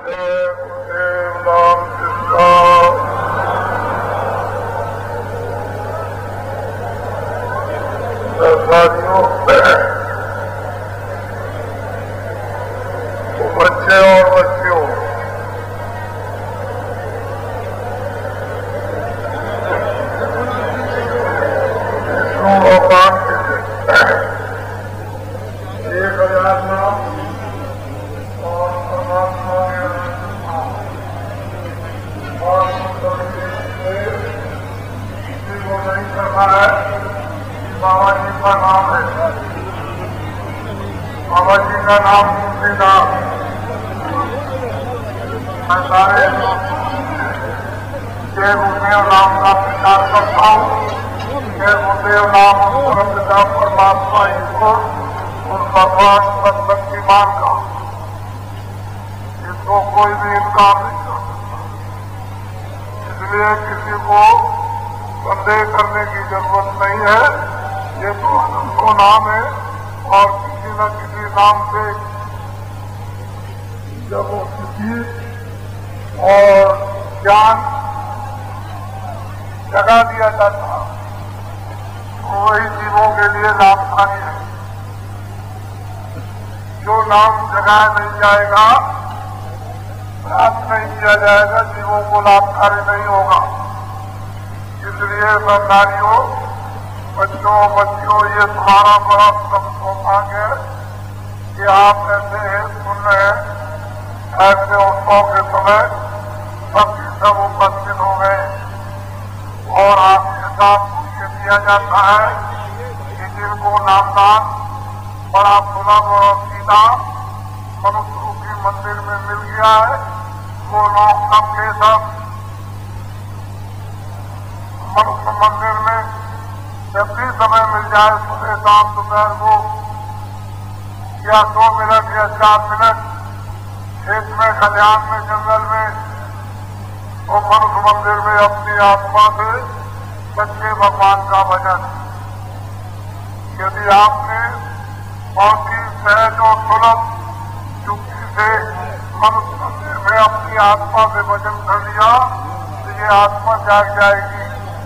बच्चे और बच्चियों, विष्णु भगवान के 1000 नाम और परमात्मा के और किसी को नहीं करना है। बाबा जी का नाम है, बाबा जी का नाम तुलसीदास। मैं सारे जय गुरुदेव नाम का प्रचार करता हूँ। जय गुरुदेव नाम पिता परमात्मा ईश्वर और भगवान शक्तिमान का, इसको कोई भी इनकार नहीं कर सकता। इसलिए किसी को संदेह करने की जरूरत नहीं है। ये तो अनंतो नाम है और किसी न किसी नाम से जब वो किसी और ज्ञान जगा दिया जाता तो वही जीवों के लिए लाभकारी है। जो नाम जगाया नहीं जाएगा, प्राप्त नहीं किया जाएगा, जीवों को लाभकारी नहीं होगा। इसलिए सरकारियों, बच्चों बच्चियों, ये तुम्हारा बड़ा सौभाग्य है कि आप ऐसे सुन रहे हैं। ऐसे उत्सव के समय सबके सब उपस्थित हो गए और आपके साथ ये दिया जाता है कि जिनको नामदान बड़ा सुलभ और सीधा मनुष्य रूपी मंदिर में मिल गया है, वो लोग सबके सब मनुष्य मंदिर में जब भी समय मिल जाए, सुबह शाम दोपहर को या 2 मिनट या 4 मिनट खेत में, खलिहान में, जंगल में और मनुष्य मंदिर में अपनी आत्मा से सच्चे भगवान का भजन। यदि आपने बहुत ही सहज और सुलभ युक्ति से मनुष्य मंदिर में अपनी आत्मा से भजन कर लिया तो ये आत्मा जाग जाएगी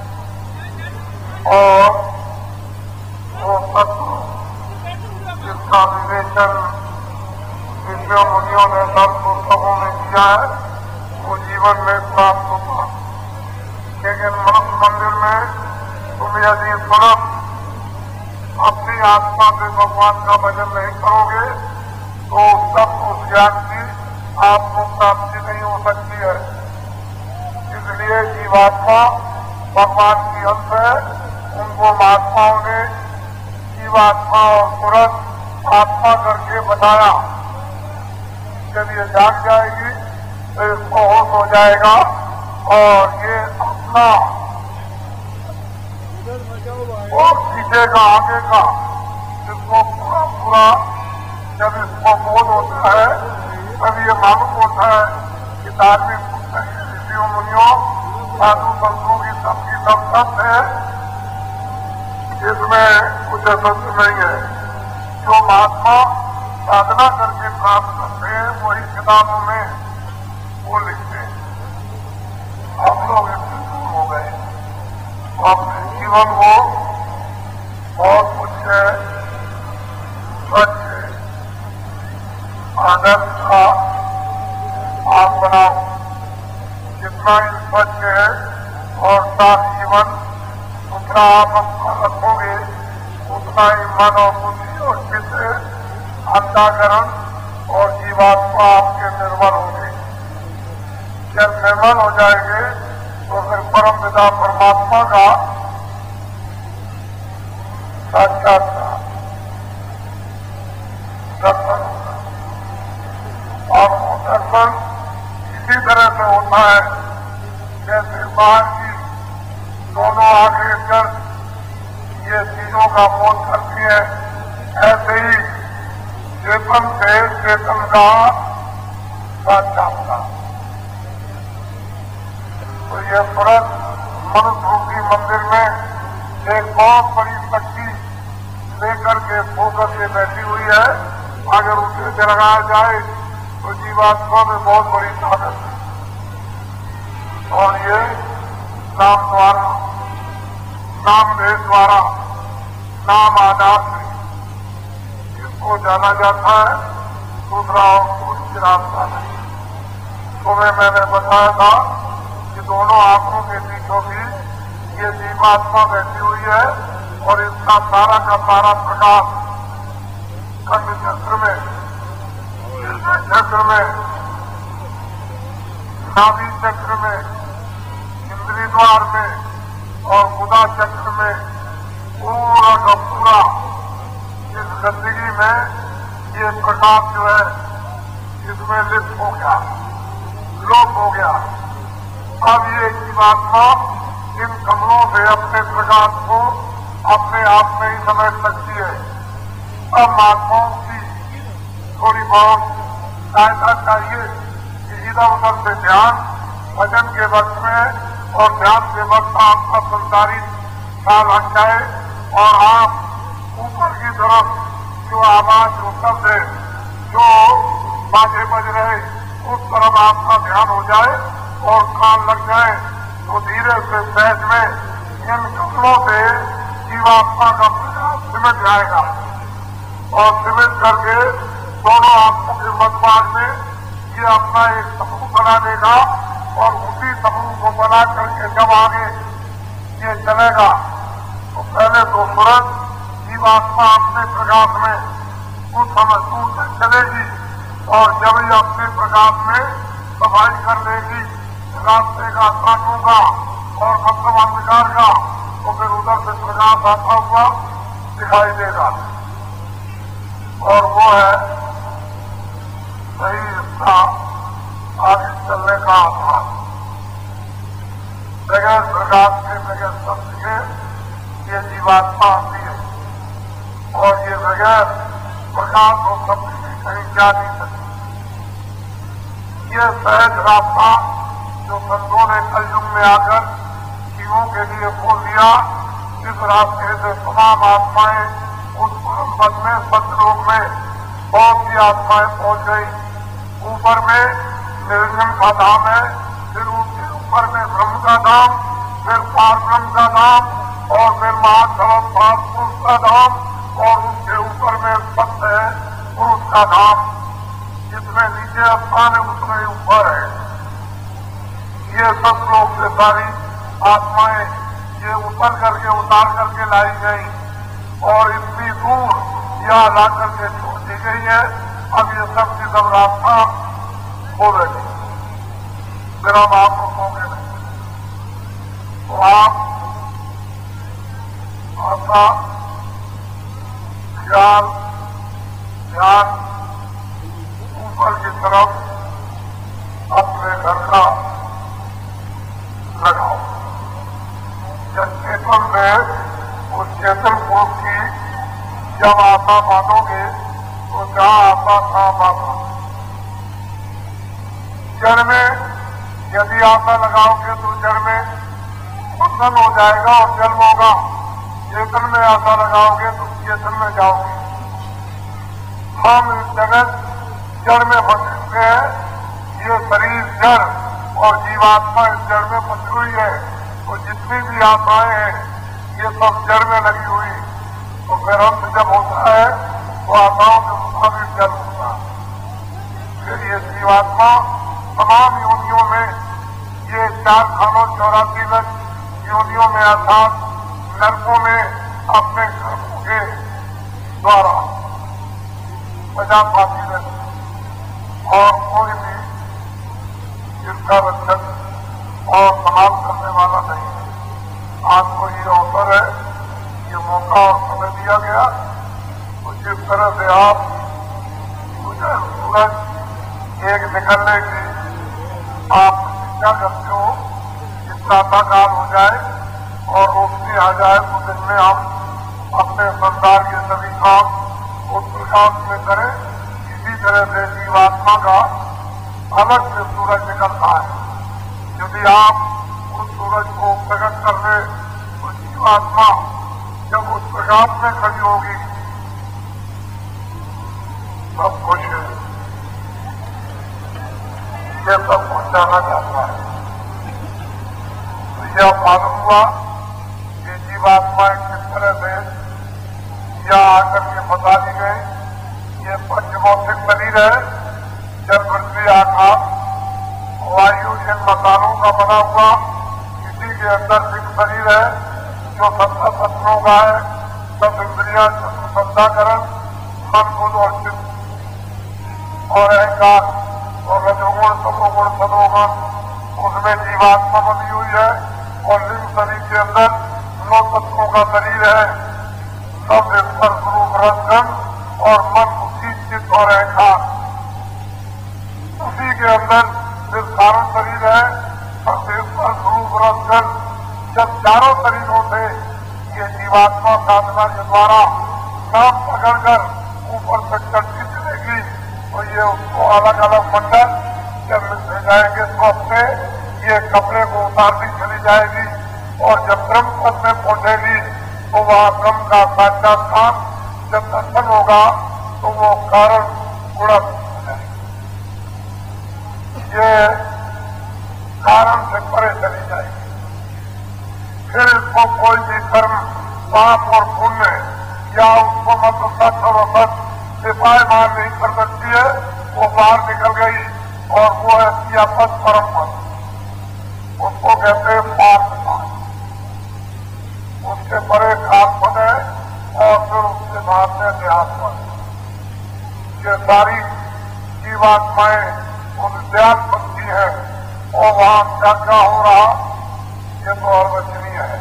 और वो तत्व जिसका विवेचन ऋषियों मुनियों ने सब पुस्तकों में किया है, वो जीवन में प्राप्त होगा। लेकिन मनुष्य मंदिर में तुम यदि सुलभ अपनी आत्मा से भगवान का भजन नहीं करोगे तो सब उस ज्ञान की आपको प्राप्ति नहीं हो सकती है। इसलिए जीवात्मा भगवान की अंश है। उनको महात्माओं ने जीवात्मा और पुरुष आत्मा करके बताया। जब ये जाग जाएगी तो इसको होश हो जाएगा और ये अपना और पीछे का आगे का इसको पूरा पूरा जब इसको बोध होता है तब ये मालूम होता है कि धार्मिक ऋषियों मुनियों साधु संतों की सबकी सब सत्य है, इसमें कुछ असत्य नहीं है। जो महात्मा साधना करके प्राप्त करते हैं वही किताबों में वो लिखते हैं। हम लोग इससे दूर हो गए, अपने जीवन को बहुत कुछ है स्वच्छ आदर्श का आप बनाओ। जितना ही स्वच्छ है और साफ जीवन दूसरा आप रखोगे उतना ही मन और बुद्धि और चित्त अंतःकरण और जीवात्मा आपके निर्मल होंगे। जब निर्मल हो जाएंगे तो फिर परम पिता परमात्मा का साक्षात्कार दर्शन होगा। और वो दर्शन इसी तरह से होता है जैसे बाहर की दोनों आंखें कर ये चीजों का बोध करती है, ऐसे ही चेतन से चेतन का साक्षात्कार। तो ये पुरुष मनुष्य रूपी मंदिर में एक बहुत बड़ी शक्ति लेकर के फोकस से बैठी हुई है। अगर उसे जगाया जाए तो जीवात्मा में बहुत बड़ी ताकत है। और ये नाम द्वारा, नाम भेद द्वारा, नाम आधार से इसको जाना जाता है, दूसरा और कोई रास्ता नहीं। तुम्हें मैंने बताया था कि दोनों आंखों के बीचों बीच ये जीवात्मा बैठी हुई है और इसका सारा का सारा प्रकाश खंड चक्र में, चक्र में, नाभि चक्र में, इंद्रिय द्वार में और गुदा चक्र में पूरा का पूरा इस गंदगी में ये प्रकाश जो है इसमें लिप्त हो गया, लोप हो गया। अब ये जीवात्मा इन कमलों से अपने प्रकाश को अपने आप में ही समेट सकती है। अब महात्माओं की थोड़ी बहुत सहायता चाहिए कि इधर उधर से ध्यान भजन के वक्त में और ध्यान के वक्त आपका संसारिक ख्याल हट जाए और आप ऊपर की तरफ जो आवाज, जो शब्द है, जो बाजे बज रहे, उस तरफ आपका ध्यान हो जाए और कान लग जाए तो धीरे से सहज में इन कमलों से जीवात्मा का प्रकाश सिमट जाएगा और सिमट करके दोनों आंखों के मध्यभाग में ये अपना एक समूह बना देगा और उसी समूह को बना करके जब आगे ये चलेगा तो पहले तो तुरंत जीवात्मा अपने प्रकाश में कुछ समय दूर तक चलेगी और जब ये अपने प्रकाश में सफाई कर लेगी रास्ते का, कांटों का और मतलब अंधकार का, तो फिर उधर से प्रकाश आता हुआ दिखाई देगा और वो है सही इसका आगे चलने का आधार। बगैर प्रकाश के, बगैर शब्द के ये जीवात्मा आती है और ये बगैर प्रकाश और शब्द के कहीं जा नहीं सकती। ये सहज रास्ता जो संतों ने कलयुग में आकर जीवों के लिए खोल दिया, इस रास्ते से तमाम आत्माएं उस परम पद में, सतलोक में बहुत सी आत्माएं पहुंच गई। ऊपर में निरंजन का धाम है, फिर उसके ऊपर में ब्रह्म का धाम, फिर पार ब्रह्म का धाम और फिर महाधर्म पुरुष का धाम और उसके ऊपर में सत्य है पुरुष का धाम। जिसमें नीचे स्थान है उसमें ऊपर है। ये सब लोग से सारी आत्माएं ये ऊपर करके उतार करके लाई गई और इतनी दूर यहाँ ला करके छोड़ दी गई है। अब ये सब की सब रास्ता हो रही, फिर हम आप रुकोगे नहीं तो आप आपका ख्याल, ध्यान ऊपर की तरफ अपने घर का लगाओ। जब चेतन में उस चेतन पुरुष की जब आशा मानोगे तो जहाँ आशा तहाँ बाबा। जड़ में यदि आशा लगाओगे तो जड़ में बंधन हो जाएगा और जन्म होगा। चेतन में आशा लगाओगे तो चेतन में जाओगे। हम इस जगत जड़ में फंसे हुए हैं। ये शरीर जड़ और जीवात्मा इस जड़ में फंसी हुई है। तो जितनी भी आशाएं हैं ये सब जड़ में लगी हुई। तो फिर अंत जब होता है तो आशाओं के मुताबिक जन्म होता है। फिर ये जीवात्मा तमाम योनियों में, ये 4 खानों 84 लक्ष योनियों में अर्थात नरकों में अपने कर्मों के द्वारा सजा पाती रहती और कोई भी इसका रक्षक और संभाल करने वाला नहीं है। आज को ये अवसर है, ये मौका और समय दिया गया। तो जिस तरह से आप सूरज एक निकलने की आप प्रतिज्ञा करते हो, इस प्रातःकाल हो जाए और रोशनी आ जाए तो दिन में हम अपने संसार के सभी काम उस प्रकाश में करें। इसी तरह से जीवात्मा का अलग से सूरज निकलता है। यदि आप उस सूरज को प्रकट कर ले तो जीवात्मा जब उस प्रकाश में खड़ी होगी सब खुश है। ये सब कुछ जाना जाता है। तो यह मालूम हुआ कि जीवात्माएं किस तरह से यहाँ आकर के बता दी गई। ये पंचभौतिक शरीर है, जल पृथ्वी आकाश वायु इन मकानों का बना हुआ। इसी के अंदर सिख शरीर है जो 70 तत्वों का है। सब इंद्रियां श्रद्धाकरण मन बुद्ध और चित्त और अहंकार और रजोगुण तमोगुण सदोगुण उसमें जीवात्मा बनी हुई है। और लिंग शरीर के अंदर 9 तत्वों का शरीर है। सब स्पर्श रूप रसगंध और मन बुद्धि चित्त और अहंकार उसी के अंदर सिर्फ कारण शरीर है। स्पर्श रूप रसगंध जब चारों शरीरों से ये जीवात्मा साधना के द्वारा नाम पकड़कर ऊपर तक चढ़ती चलेगी तो ये उसको अलग अलग मंडल जब ले जाएंगे तो अपने ये कपड़े को उतारती चली जाएगी। और जब ब्रह्म पद में पहुंचेगी तो वह ब्रह्म का साक्षात्कार जब दर्शन होगा तो वो कारण गुणक ये कारण से परे चली जाएगी। फिर इसको कोई भी कर्म पाप और पुण्य या उसको मतलब सच और असत सिपाही मार नहीं कर सकती है। वो बाहर निकल गई और वो है सियापत परम पद, उसको कहते हैं पाप पद। उसके परे खास पद है और फिर उसके बाद में देहात पद। ये सारी जीवात्माएं उन ध्यान बनती है और वहां क्या क्या हो रहा ये तो अवर्णनीय है,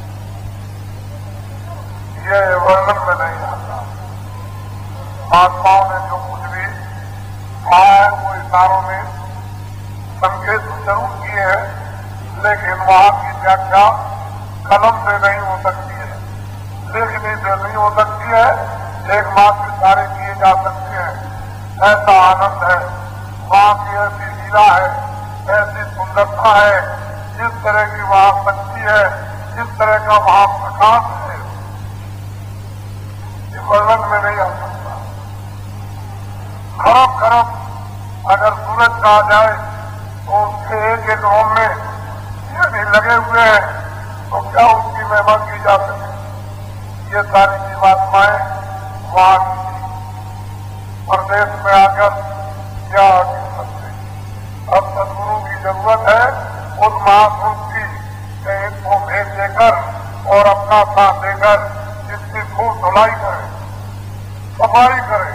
ये वर्णन में नहीं आता। आत्माओं ने जो कुछ भी कहा है वो इशारों में संकेत जरूर किए हैं, लेकिन वहां की व्याख्या कलम से नहीं हो सकती है, लेखनी से नहीं हो सकती है। एकमात्र इशारे किए जा सकते हैं। ऐसा आनंद है, वहां की ऐसी लीला है, ऐसी सुंदरता है, जिस तरह की वहां शक्ति है, जिस तरह का वहां प्रकाश है, ये वर्णन में नहीं आ सकता। खरब खरब अगर सूरज कहा जाए तो उसके एक एक रोम में यानी लगे हुए हैं तो क्या उसकी महिमा की जा सके। ये सारी जीवात्माएं वहां प्रदेश में आकर क्या कर सकते। अब सदगुरु की जरूरत है उस महापुरुष की एक को भेज देकर और अपना साथ देकर जिसकी खूब धुलाई करे, सफाई करे,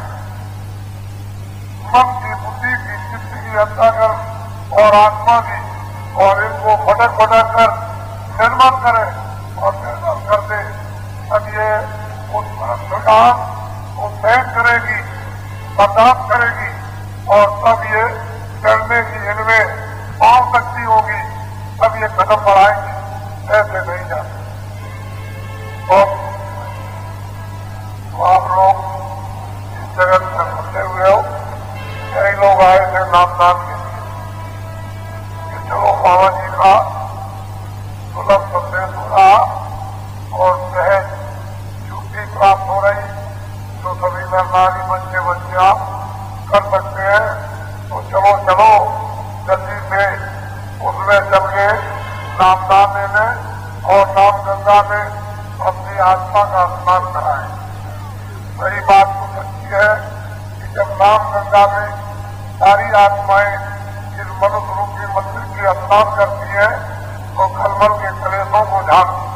मन की बुद्धि की चित्त की अंतःकरण और आत्मा की, और इनको फटक फटक कर निर्मल करे और निर्मल कर दे। तब ये उस प्रकाश को सहन करेगी, बर्दाश्त करेगी और तब ये चढ़ने की इनमें पांव शक्ति होगी, तब ये कदम बढ़ाएंगे, ऐसे नहीं जाते। और तो आप लोग इस जगत में घुसे हुए हो, कई लोग आए थे नामदान के लिए कि चलो बाबा जी का सुलभ संदेश हो रहा और सहज युक्ति प्राप्त हो रही तो सभी नारी बच्चे बच्चियां कर सकते हैं। तो चलो चलो जल्दी से उसमें चल के नामदान लेने और नाम गंगा में अपनी आत्मा का स्नान कराएं। सही बात तो सच्ची है कि जब नाम गंगा में सारी आत्माएं इस मनुष्य रूपी मंदिर की स्नान करती है तो खलबल के कलेशों को झाड़ती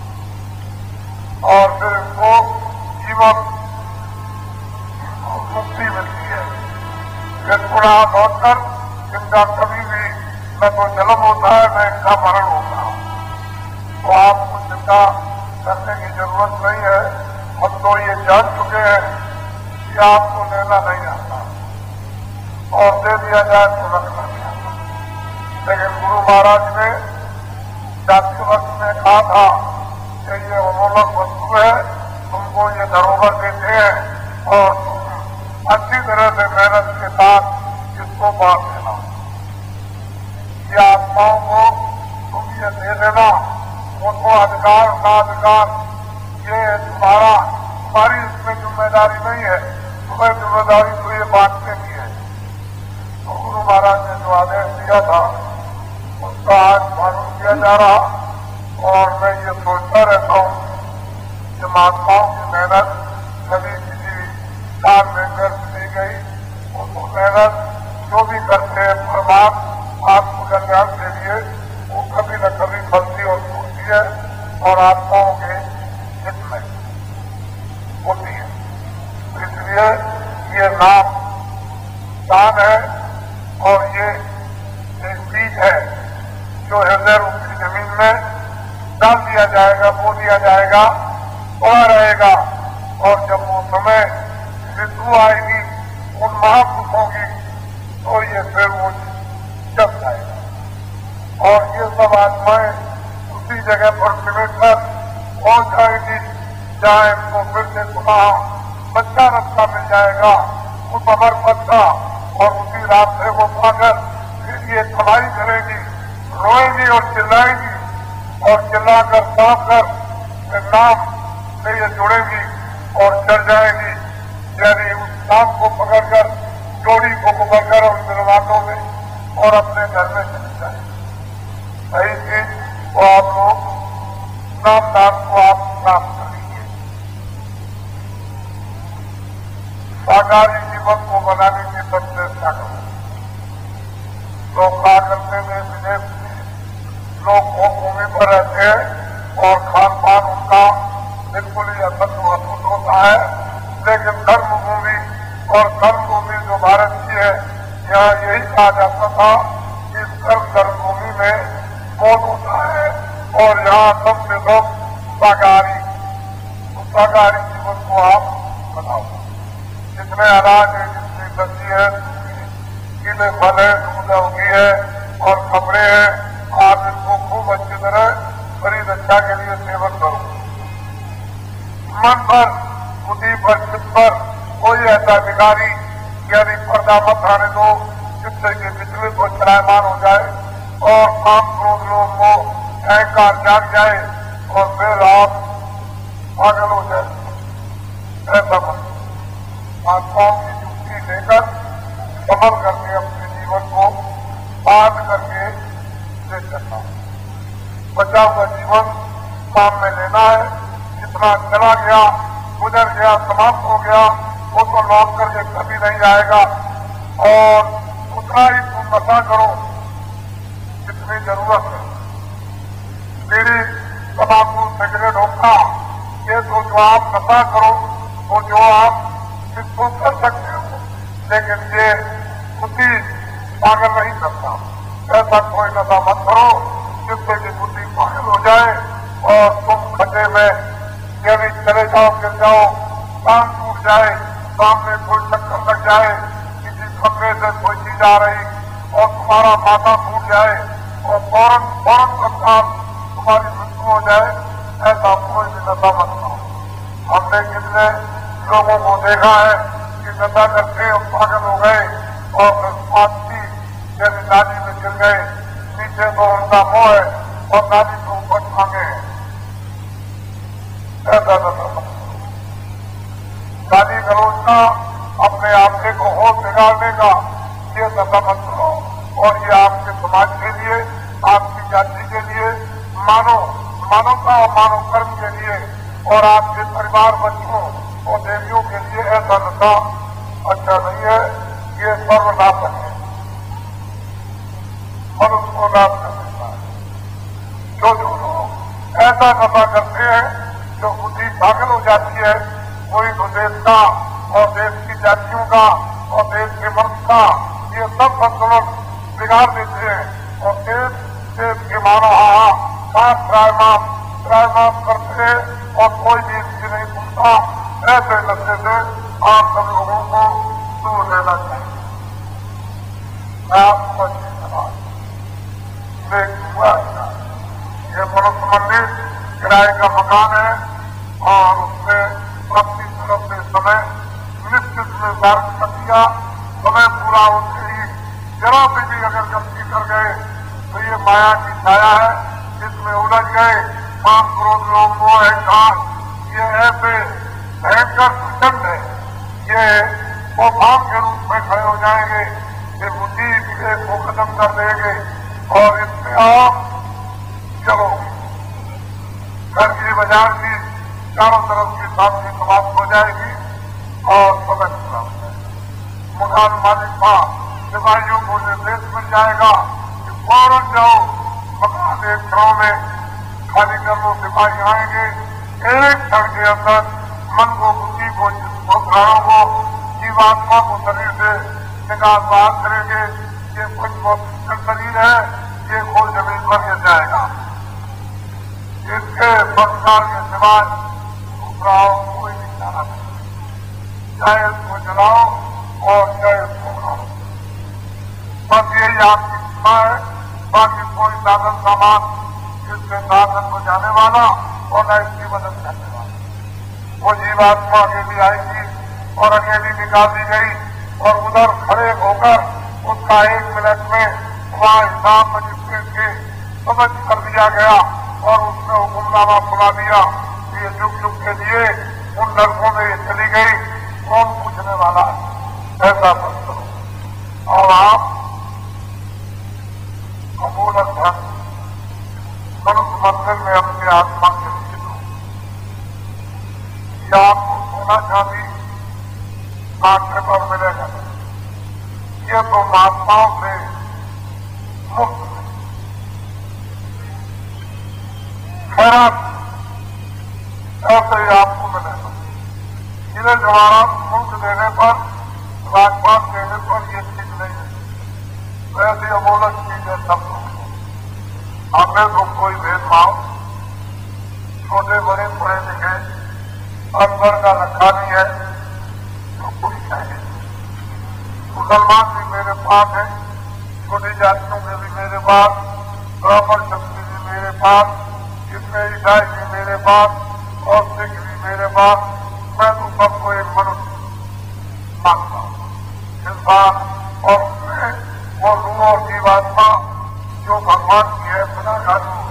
और फिर इसको जीवन मुक्ति मिलती है। फिर पुनः लौटकर इनका कभी भी न तो जन्म होता है न इनका मरण होता है। तो आपको चिंता करने की जरूरत नहीं है। हम तो ये जान चुके हैं कि आपको लेना नहीं आता और दे दिया जाए तो रखना नहीं आता। लेकिन गुरु महाराज ने जाति वक्त में कहा था कि ये अमूलक वस्तु है, तुमको ये धरोहर देते हैं और अच्छी तरह से मेहनत के साथ इसको बांट देना। ये आत्माओं को तुम ये दे देना, उनको अधिकार का अधिकार ये तुम्हारा, तुम्हारी इसमें जिम्मेदारी नहीं है, तुम्हें जिम्मेदारी तो ये बांटने की है। तो गुरु महाराज ने जो आदेश किया था उसका आज पालन किया जा रहा। और मैं ये सोचता रहता हूँ कि महात्माओं की मेहनत कभी किसी काल में व्यर्थ नहीं गई। वो मेहनत जो भी करते हैं परमात्मा आत्म कल्याण के लिए वो कभी न कभी फलती और फूटती है और आत्माओं के हित में होती है। इसलिए ये नाम दान है और ये एक बीज है जो हृदय रूपी जमीन में डाल दिया जाएगा, बो दिया जाएगा, पड़ा रहेगा। और जब वो समय ऋतु आएगी उन महापुरुषों की तो ये फिर वो जम जाएगा और ये सब आत्माएं उसी जगह पर सिमट कर पहुंच जाएगी जहाँ इनको फिर से पुनः बच्चा रास्ता मिल जाएगा उस अमर पद का। और उसी रास्ते को पाकर फिर ये कमाई करेगी, रोएगी और चिल्लाएगी और चिल्लाकर साफ कर फिर नाम से ये जुड़ेगी और चढ़ जाएगी। यानी उस नाम को पकड़कर जोड़ी को पकड़कर उन निर्वातों में और अपने घर में चले जाएगी। सही चीज वो आप लोग नामदान को आप प्राप्त करेंगे। साकारी जीवन को बनाने की सबसे चेष्टा करें। लोग क्या करते हैं विदेश में लोग भूमि पर रहते हैं और खान पान उनका बिल्कुल ही अशुद्ध महसूस होता है। लेकिन कर्मभूमि और कर्मभूमि जो भारत की है यहाँ यही कहा जाता था कि इस कर्मभूमि में मौत होता है और यहाँ सबसे लोग शाकाहारी जीवन को आप बनाओ। जितने अनाज है, जितनी सब्जी है, कीले फल है, दूध उगी है और खबरें हैं, आप इनको खूब अच्छी तरह शरीर रक्षा के लिए सेवन करो। मन पर, बुद्धि पर, चित्त पर कोई ऐसा अधिकारी यानी पर्दा मत आने दो जिससे कि बिजली को चलायमान हो जाए और काम क्रोध लोगों को अहंकार जाग जाए और फिर आप पागल हो जाए। ऐसा मत आत्माओं की युक्ति लेकर संभल करके अपने जीवन को बांध करके ले चलना। बचा हुआ जीवन काम में लेना है। जितना चला गया, गुजर गया, समाप्त हो गया वो तो लौट करके कभी नहीं आएगा। और उतना ही तुम नशा करो जितनी जरूरत है। बीड़ी, तंबाकू, सिगरेट, हुक्का ये तो जो आप नशा करो वो जो आप इसको कर सकते हो, लेकिन ये बुद्धि पागल नहीं करता। ऐसा कोई नशा मत करो जिससे कि बुद्धि पागल हो जाए और तुम खड्डे में यदि चले जाओ, गिर जाओ, कान टूट जाए, सामने कोई चक्कर लग जाए, किसी खतरे से कोई चीज आ रही और तुम्हारा माथा टूट जाए और फौरन तत्काल तुम्हारी मृत्यु हो जाए, ऐसा कोई भी नशा मत करो। हमने कितने लोगों को देखा है कि नशा करके और पागल हो गए और फांसी जैसे नाली में गिर गए। नीचे तो उनका मुंह है और नाली को ऊपर मांगे हैं। ऐसा नशा मत करो। गाली गलौज का, अपने आपके को होश बिगाड़ने का ये नशा मत करो। और ये आपके समाज के लिए, आपकी जाति के लिए, मानवता और मानव कर्म के लिए और आपके परिवार, बच्चों और देवियों के लिए ऐसा नशा अच्छा नहीं है। ये सर्वनाशक है, मनुष्य को नाश कर देता है। जो लोग ऐसा नशा करते हैं जो बुद्धि पागल हो जाती है, कोई तो देश का और देश की जातियों का और देश के वंश का ये सब संतुलन बिगाड़ देते हैं और देश के मानव हाथ त्रायमान करते हैं और कोई भी इसकी नहीं सुनता। ऐसे नशे से आप सब लोगों को दूर रहना चाहिए। मैं आपको अच्छी सलाह ये मनुष्य मंदिर किराए का मकान है और उसमें अपनी तरफ से समय निश्चित निर्धारित कर दिया। समय पूरा होते ही जरा से भी अगर गलती कर गए तो ये माया की छाया है, इसमें उलझ गए। काम, क्रोध, लोभ, मोह, अहंकार ये ऐसे भयंकर प्रचंड है, ये तूफान के रूप में खड़े हो जाएंगे। ये बुद्धि एक को खत्म कर देंगे और इसमें आप चलो घर की बाजार की चारों तरफ की साथी समाप्त हो जाएगी और समय पूरा हो जाएगा। मकान मालिक था सिपाहियों को निर्देश मिल जाएगा कि फौरन जाओ मकान एक क्षणों में खाली कर लो, सिपाही आएंगे एक क्षण के अंदर मन को, बुद्धि को, प्राणों को, जीवात्मा को शरीर से निकाल बाहर करेंगे। ये कुछ शरीर है, ये खोल जमीन पर गिर जाएगा। इसके संस्कार के सिवाय दूसरा कोई नहीं जाना चाहिए। चाहे इसको जलाओ और चाहे इसको खाओ, बस यही आपकी इच्छा है। बाकी कोई साधन सामान इसके साधन को जाने वाला और न इसकी मदद करने वाला, वो जीवात्मा अकेली आएगी और अकेली निकाल दी गई और उधर खड़े होकर उसका 1 मिनट में वहाँ हिसाब मजिस्ट्रेट के समझ कर दिया गया और उसने हुक्मनामा सुना दिया कि ये जुग जुग के लिए उन लड़कों में चली गई, कौन पूछने वाला है। ऐसा मत करो और आप अमूलक धन मनुष्य मंदिर में अपनी आत्मा के लिए दो। या आपको सोना चांदी काटने पर मिलेगा, ये तो महात्माओं से मुक्त खैरात ऐसे ही आपको मिलेगा। इन्हें जवाब मुल्क देने पर, राजपाट देने पर ये ठीक नहीं है। वैसे अमूलक चीजें सब हमें तो कोई भेदभाव छोटे बड़े पढ़े लिखे अनपढ़ का रखा नहीं है। तो कोई चाहिए मुसलमान भी मेरे पास है, छोटी जातियों के भी मेरे पास, ब्राह्मण शक्ति भी मेरे पास, इसमें ईसाई भी मेरे पास और सिख भी मेरे पास। मैं तो सबको एक मनुष्य मानता हूँ। इस बात और उसमें वो रूह और जीवात्मा जो भगवान की है बिना कानून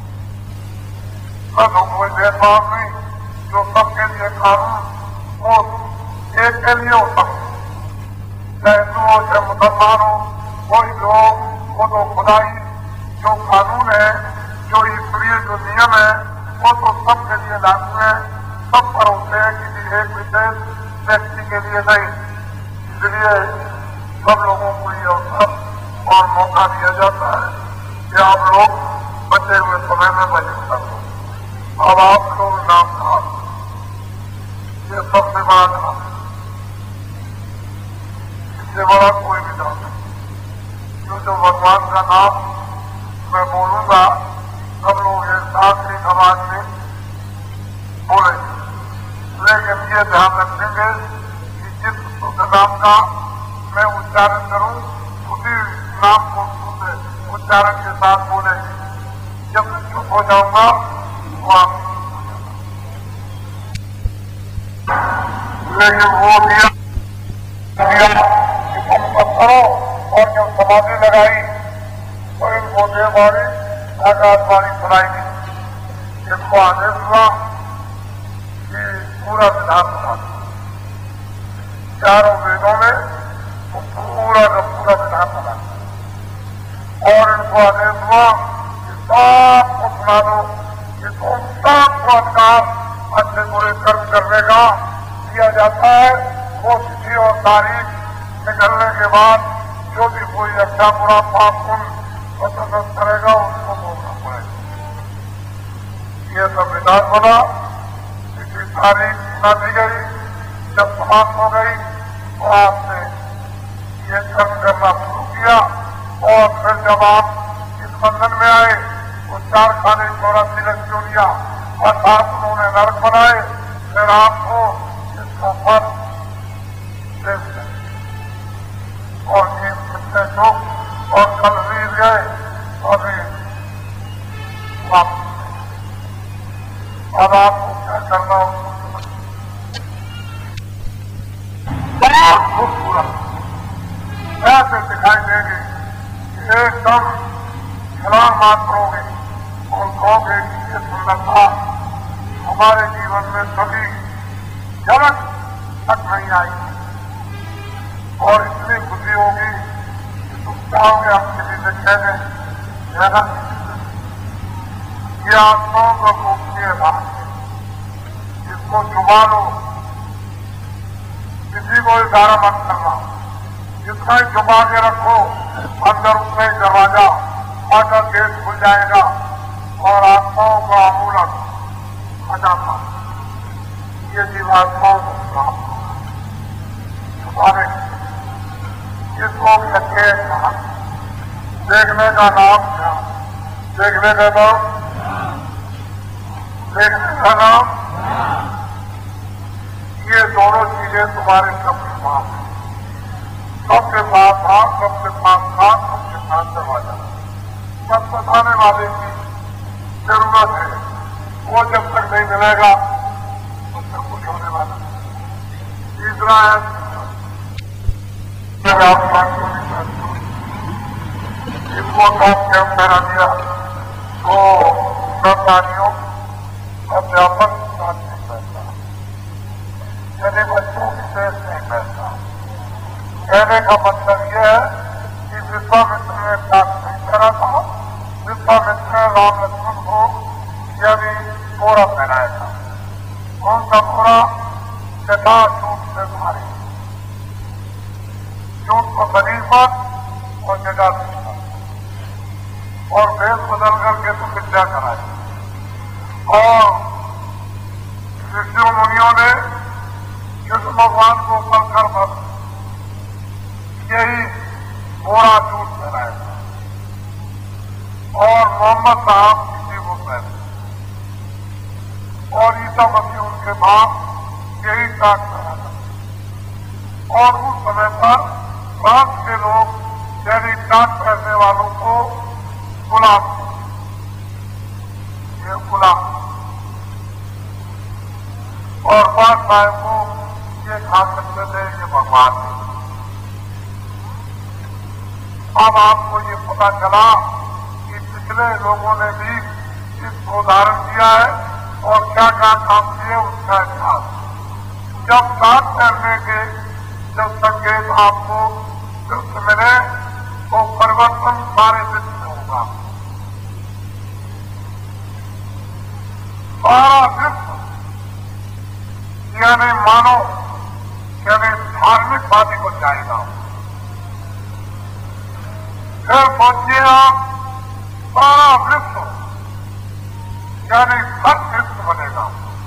मैं तो कोई भेदभाव नहीं, जो सबके लिए कानून वो एक के लिए हो सकते, चाहे हिंदू हो चाहे मुसलमान हो, कोई लोग वो तो खुदाई जो कानून है, जो ईश्वरीय जो नियम है, वो तो सबके लिए लागू है, सब पर होते हैं, किसी एक विशेष व्यक्ति के लिए नहीं। इसलिए सब लोगों को ये अवसर और मौका दिया जाता है कि आप लोग बचे हुए समय में भजन करो। अब आप लोग नाम का ये सबसे बड़ा काम, इससे बड़ा कोई भी नाम नहीं। जो भगवान का नाम मैं बोलूंगा सब लोग एक साथ ही समाज में बोलेंगे, लेकिन ये ध्यान रखेंगे कि जिस शुद्ध नाम का मैं उच्चारण करूं उसी नाम को शुद्ध उच्चारण के साथ बोलेंगे। जब मैं चुप हो जाऊंगा तो आप, लेकिन वो दिया कि तुम मत करो। और जब समाधि लगाई तो इनको देववाणी आकाशवाणी सुनाई दी। इनको आदेश हुआ कि पूरा विधान सुना, चारों वेदों में तो पूरा का पूरा विधान बना और इनको आदेश हुआ कि सबको सुना दो कि तुम सबको अधिकार अच्छे बुरे कर्म करने का दिया जाता है। वो तिथि और तारीख निकलने के बाद जो भी कोई अच्छा बुरा पाप पुण्य स्वतंत्र करेगा उसको भोगना पड़ेगा। ये सब विधान बना। तिथि तारीख सुना दी गई, जब समाप्त हो गई तो आपने ये कर्म करना शुरू किया और फिर जब आप इस बंधन में आए तो 4 खाने 84 लड़कियों लिया, अर्थात उन्होंने नरक बनाए। फिर आपको इसका फल और जीव कितने सुख और कल बीत गए, अभी वापस अब आपको क्या करना हो खूबसूरत ऐसे दिखाई देंगे कि एकदम छलांग मार करोगे और कहोगे कि ये सुंदरता हमारे जीवन में कभी झलक तक नहीं आई और इतनी खुशी होगी कि तुम चाहोगे हम किसी से कह दें है ना, ये आत्माओं का गोपनीय बात है, इसको छुपा लो, किसी को इशारा मत करना, जितना ही छुपा के रखो अंदर उतना ही दरवाजा आकर गेट खुल जाएगा और आत्माओं का आमूलक खजाना ये जीवात्माओं को प्राप्त छुपाने इसको कहते हैं देखने का नाम क्या, देखने का नाम, देखने का नाम, ये दोनों चीजें तुम्हारे सबके पास है, सबके पास था, सबके पास था, सबके पास दरवाजा, सब बताने वाले की जरूरत है, वो जब तक नहीं मिलेगा तब तक कुछ होने वाला नहीं। तीसरा है इसको टॉप के अंदर आ दिया तो कर्मचारियों अध्यापक साथ नहीं बैठता, यानी बच्चों की देश नहीं बैठता। कहने का मतलब यह है कि विश्वामित्र ने त्याग नहीं करा था, विश्वामित्र ने राम लक्ष्मण को यानी कोड़ा पहनाया था, कौन सा कोड़ा, जटा झूठ से भारी, झूठ को बनी पर और जटा और वेद बदल करके तो विद्या कराई। और ऋषियों मुनियों ने कृष्ण भगवान को पढ़कर बस यही घोड़ा झूठ पहनाया था और मोहम्मद साहब किसी को पहने और ईसा मसीह उनके बाप यही काट पहना था। और उस समय पर फ्रांस के लोग यानी काट पहनने वालों को गुलाम, ये गुलाम और बादशाह को ये खा सकते थे, ये भगवान है। अब आपको ये पता चला कि पिछले लोगों ने भी इसको उदाहरण दिया है और क्या क्या काम किए उसका इतिहास। जब काट करने के जब संकेत आपको दृष्ट मिले तो परिवर्तन सारे विश्व में होगा, सारा विश्व यानी मानो यानी धार्मिक बाती को जाएगा। फिर सोचिए आप सारा विश्व यानी सत विश्व बनेगा,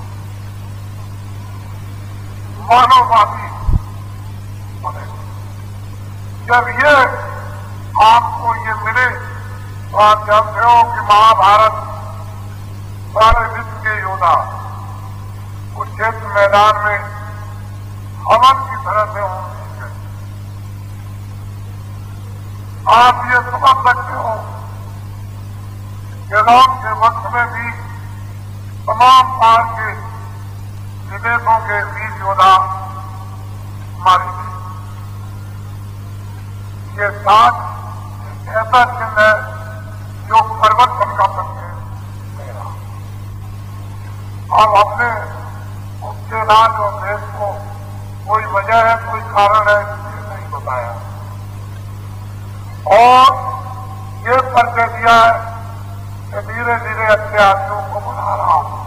मानववादी बनेगा। जब ये आपको ये मिले तो आप जानते हो कि महाभारत सारे विश्व के योद्धा कुरुक्षेत्र मैदान में हवन की तरह से होंगे। आप ये समझ सकते हो कि राम के वक्त में भी तमाम काल के विदेशों के वीर योद्धा मारे गए। ये साथ ऐसा चिन्ह है जो परिवर्तन का संकेत दे रहा। अब अपने उसके राज और देश को कोई वजह है, कोई कारण है, इसलिए नहीं बताया और ये परिचय दिया है कि धीरे धीरे अच्छे आदमियों को बना रहा हूं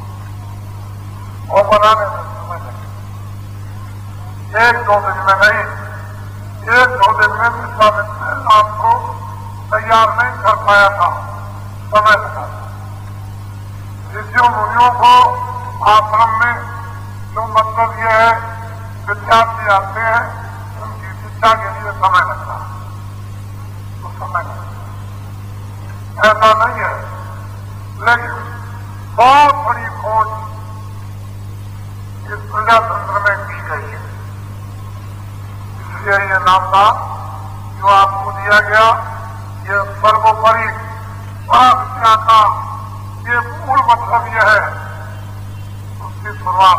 और बनाने में समय लगे, एक दो दिन में नहीं, एक दो दिन में विश्वामित्र आपको तैयार नहीं कर पाया था, समय लगा। ऋषियों मुनियों को आश्रम में जो मतलब यह है विद्यार्थी आते हैं उनकी शिक्षा के लिए समय लगता है, तो समय लगता ऐसा नहीं है, लेकिन बहुत बड़ी खोज इस प्रजातंत्र में की गई है, इसलिए ये नामता जो आपको दिया गया ये सर्वोपरि विद्या का ये मूल मतलब यह है उसकी शुरुआत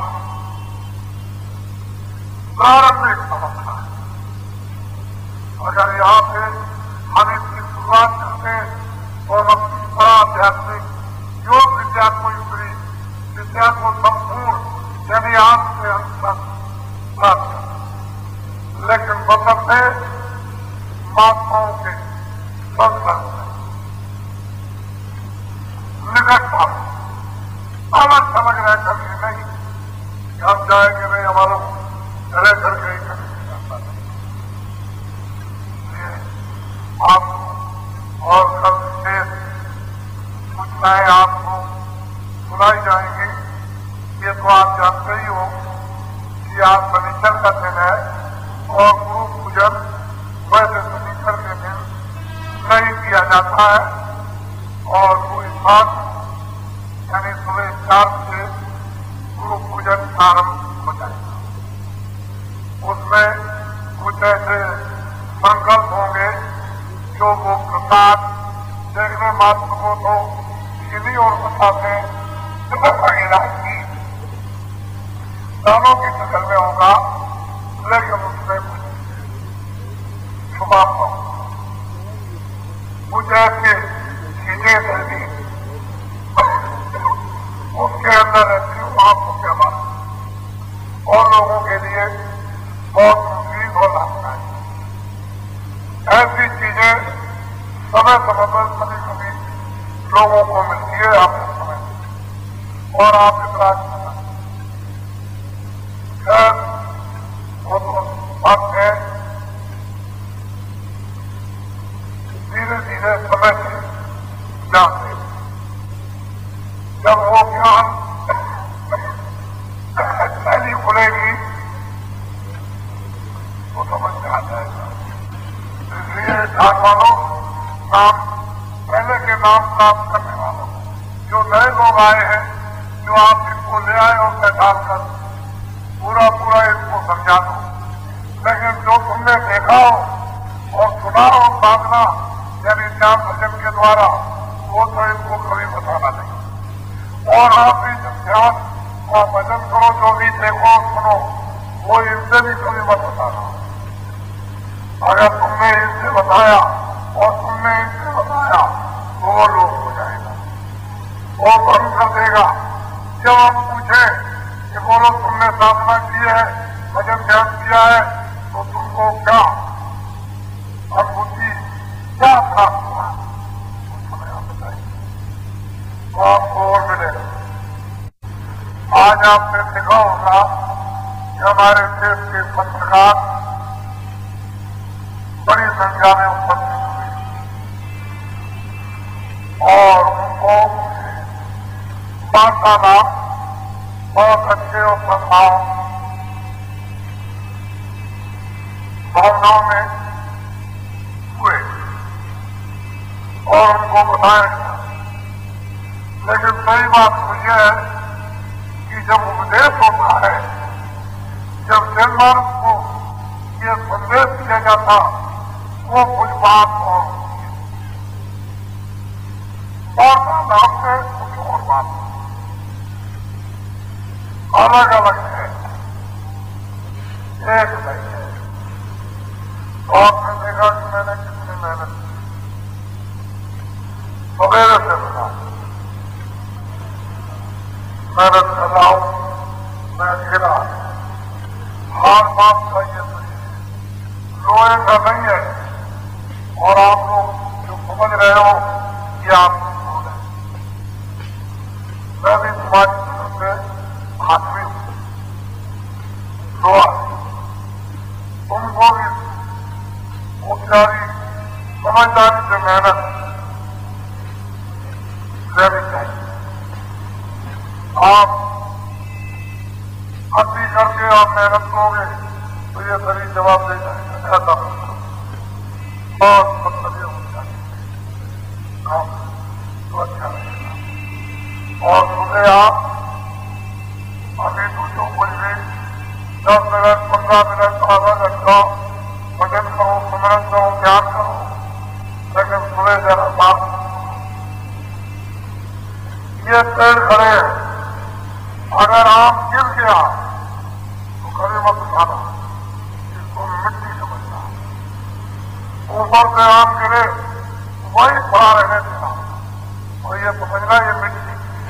प्रारंभिक अवस्था है। अगर यहाँ पे हम इसकी शुरुआत करते और अपनी बड़ा आध्यात्मिक योग विद्या को ऊपरी विद्या को संपूर्ण यानी आज से अंत तक प्राप्त, लेकिन बदलते महात्माओं के डिस्टर्बेंस निकटता अलग थलग रह करके नहीं कि हम जाएंगे नहीं, हमारा रह करके ही करेंगे। आप और कल से सूचनाएं आपको सुनाई जाएंगी। ये तो आप जानते ही हो कि आज शनिचर का दिन है और गुरु पूजन वैसे शनिचर के दिन नहीं किया जाता है और वो इस बात यानी सुबह 4 से गुरु पूजन प्रारंभ हो जाएगा। उसमें कुछ ऐसे संकल्प होंगे जो वो प्रसाद देखने मात्र को तो किसी और बताते की दानों की शक्ल में होगा, लेकिन उसमें कुछ छुपा कुछ ऐसे चीजें रहती उसके अंदर रहती हूँ आपको क्या बात और लोगों के लिए बहुत मुफीद और लाभदायक ऐसी चीजें समय समय पर कभी कभी लोगों को मिलती है आपके समय और आप इतराज खैर वो तो बात है। धीरे धीरे समय से जानते जब वो ज्ञान शैली खुलेगी तो समझ में आ जाएगा। इसलिए ध्यान वालों नाम पहले के नाम प्राप्त करने वालों जो नए लोग आए हैं, जो आप इनको ले आए और पहचान कर पूरा पूरा इसको समझा दो, लेकिन जो तुमने देखा हो और सुना और साधना यानी ध्यान भजन के द्वारा वो तो इनको कभी बताना नहीं। और आप भी जब ध्यान और भजन करो, जो भी देखो सुनो, वो इनसे भी कभी मत बताना। अगर तुमने इनसे बताया और तुमने इनसे बताया तो वो लोग हो जाएगा, वो बंद कर देगा। जब हम पूछे कि बोलो तुमने साधना की है, भजन ध्यान किया है, तो तुमको क्या अनुभूति क्या प्राप्त हुआ, हमें आप बताइए तो आपको और मिलेगा। आज आपने देखा होगा कि हमारे देश के पत्रकार बड़ी संख्या में उपस्थित हुए और उनको वार्तालाप बहुत अच्छे और भावनाओं में हुए और उनको बताया गया। लेकिन सही बात तो यह है कि जब उपदेश होता है, जब जनमानस को ये संदेश दिया जाता, वो कुछ बात और नाम से कुछ और बात अलग अलग है, एक नहीं है। तो आपने देखा कि मैंने कितनी मेहनत की, सवेरे से बता मेहनत कर रहा हूं, मैं गिरा हाथ बात का ये लोहे का नहीं है। और आप लोग जो समझ रहे हो कि आप भूल है, मैं भी तुम्हारी तरफ से हाथवी हूं, लोहा तुमको भी मुख्यारी समझदारी से मेहनत लेनी चाहिए। आप अति करके आप मेहनत करोगे तो ये शरीर जवाब दे जाएगा, ऐसा बहुत मतलब ये हो जाएगा काम तो अच्छा लगेगा। और सुबह आप अभी तो जो कुछ भी 10 मिनट 15 मिनट आधा घंटा भजन करो, स्मरण करो, ध्यान करो, लेकिन सुबह जरा बात ये पेड़ खड़े हैं, अगर आम गिर गया तो कभी मत उठाना, इसको मिट्टी समझना। ऊपर से आम गिरे वही खड़ा रहने देना और ये समझना ये मिट्टी है।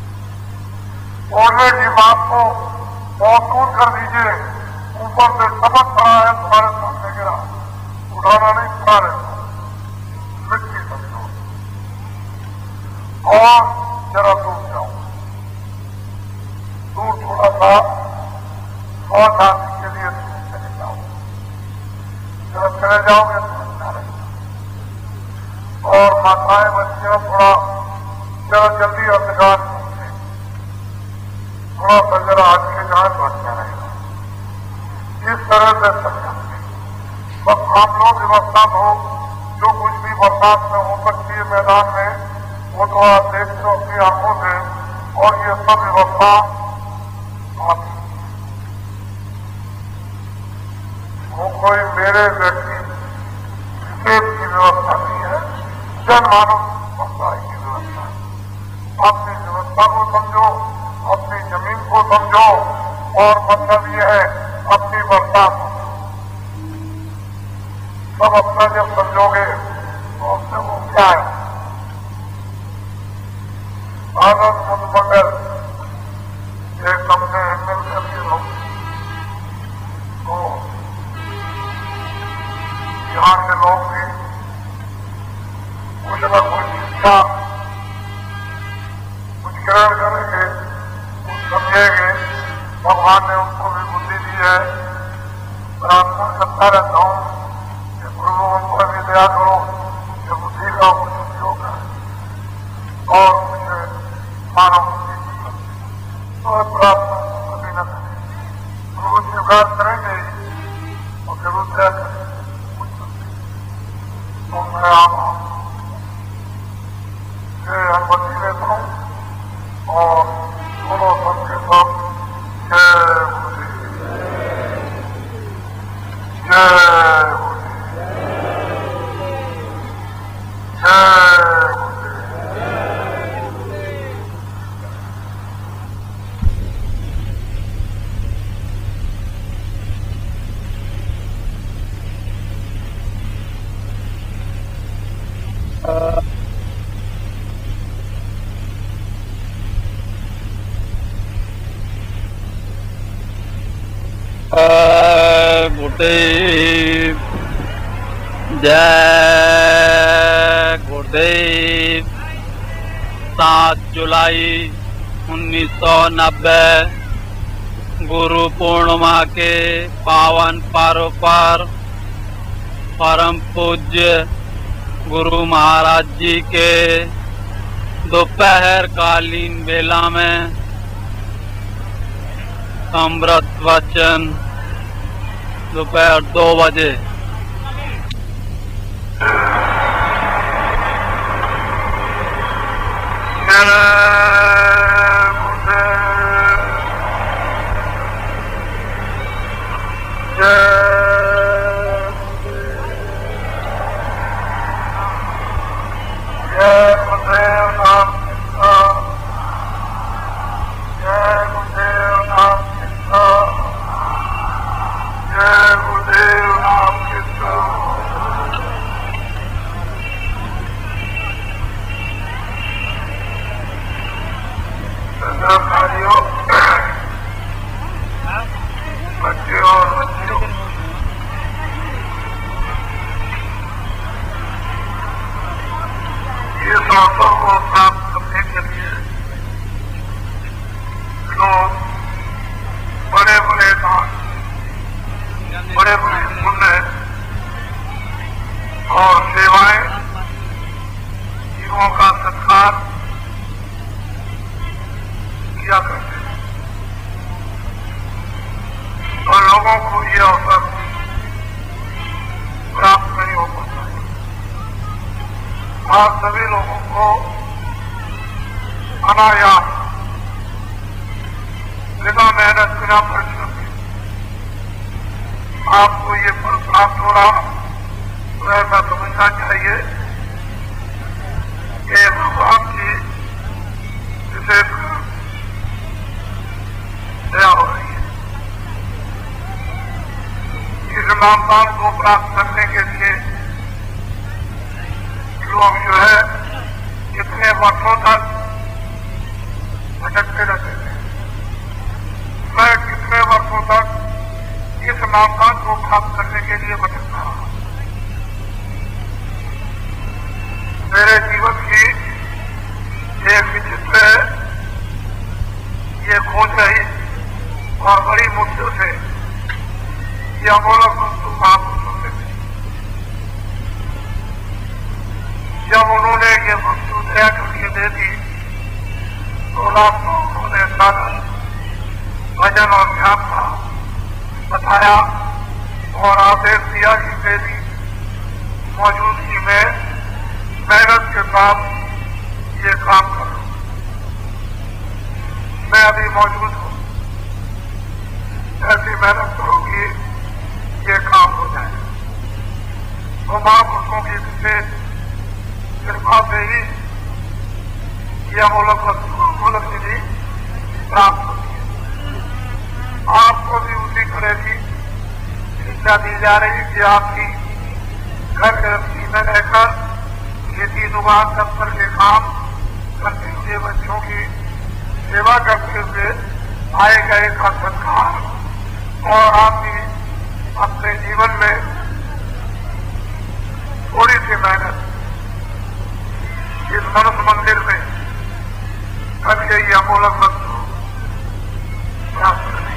बोलने की बात को बहुत दूर कर दीजिए, ऊपर से टपक पड़ा है तुम्हारे सामने गिरा, उठाना नहीं, खड़ा रहना, मिट्टी और जरा दूर जाऊंगा, दूर थोड़ा सा 100 आदमी के लिए दूर चले जाऊंगा, जरा चले जाओगे तो अच्छा रहेगा। और माताएं बच्चियां थोड़ा जरा जल्दी अंधकार पहुंचे, थोड़ा सा जरा आज के जाए तो अच्छा रहेगा। इस तरह से सकते बस आप लोग व्यवस्था हो, जो कुछ भी बरसात में हो सकती है मैदान में, वो तो आप देखते हो अपनी आंखों से, और ये सब व्यवस्था वो कोई मेरे व्यक्ति विशेष की व्यवस्था नहीं है, जनमानव समुदाय की व्यवस्था है। अपनी व्यवस्था को समझो, अपनी जमीन को समझो, और मतलब ये है अपनी बरसात सब अपना जब समझोगे तो अपने वो क्या है। आनंद मंगल एक सबसे मिल करके लोग तो यहाँ के लोग भी कुछ न कुछ शिक्षा कुछ ग्रहण करेंगे, कुछ समझेंगे। भगवान ने उनको भी बुद्धि दी है। प्रार्थना करता रहता हूँ कि गुरु उनको भी दया करो कि बुद्धि का कुछ उपयोग है और मुझे मानव बुद्धि और प्रार्थना कभी न करें। गुरु स्वीकार करेंगे और जरूर दया करेंगे तो मैं आप अनुमति लेता हूँ और दोनों सबके सब जय जय गुरुदेव जय गुरुदेव। 7 जुलाई 1990 गुरु पूर्णिमा के पावन पर्व पर परम पूज्य गुरु महाराज जी के दोपहर कालीन बेला में अमृत वचन दोपहर 2 बजे सभी लोगों को अनायास बिना मेहनत बिना परिश्रम के आपको ये फल प्राप्त हो रहा, तो ऐसा समझना चाहिए कि भगवान की विशेष दया हो रही है। इस नामदान को प्राप्त करने के लिए लोग जो है कितने वर्षों तक भटकते रहते थे। मैं कितने वर्षों तक इस नामदान को प्राप्त करने के लिए भटकता रहा। मेरे जीवन की जब उन्होंने ये वस्तु तय करके दे दी तो आपको उन्होंने साधन भजन और ध्यान का बताया और आदेश दिया कि मेरी मौजूदगी में मेहनत के साथ ये काम करो। मैं अभी मौजूद हूँ, ऐसी मेहनत करोगी ये काम हो जाए। तो महापुरुषों की विशेष कृपा से ही यह मूलक निधि प्राप्त होती है। आपको भी उसी तरह की शिक्षा दी जा रही कि आपकी घर गृहस्थी में रहकर खेती दुकान दफ्तर के काम करते हुए बच्चों की सेवा करते हुए आए गए का सत्कार और आप भी अपने जीवन में थोड़ी सी मेहनत इस मनुष्य मंदिर में करके यह अमूलक वस्तु प्राप्त करें।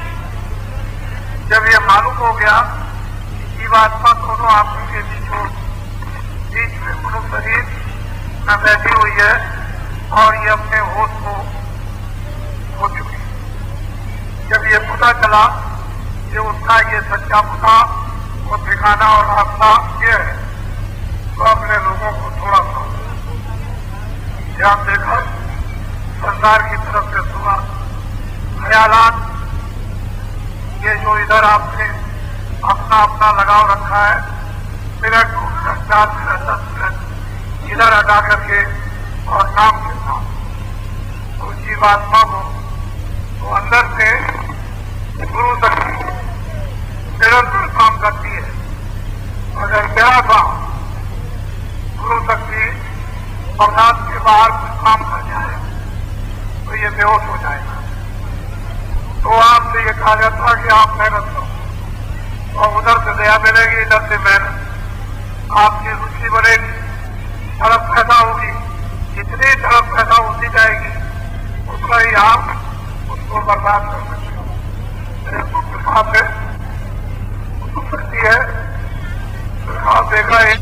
जब यह मालूम हो गया कि जीवात्मा दोनों आंखों के बीच में मनुष्य शरीर में बैठी हुई है और ये अपने होश को हो चुकी, जब ये पता चला कि उसका ये सच्चा पता और ठिकाना और रास्ता ये है, तो अपने लोगों को थोड़ा सा ध्यान देकर सरकार की तरफ से सुना ख्यालात ये जो इधर आपने अपना अपना लगाव रखा है, मिनट 4 मिनट 10 मिनट इधर हटा करके और नाम के साथ तो जीवात्मा को तो अंदर से गुरु शक्ति निरंतर काम करती है। अगर मेरा काम गुरु शक्ति बर्दाश्त के बाहर कुछ काम कर जाए तो ये बेहोश हो जाएगा। तो आपसे ये कहा जाता है कि आप मेहनत करो और उधर से दया मिलेगी, इधर से मेहनत, आपकी रुचि बढ़ेगी, तरफ पैदा होगी, जितनी तरफ पैदा होती जाएगी उतना ही आप उसको बर्दाश्त कर सकते हो। कृपा से सकती है देखा है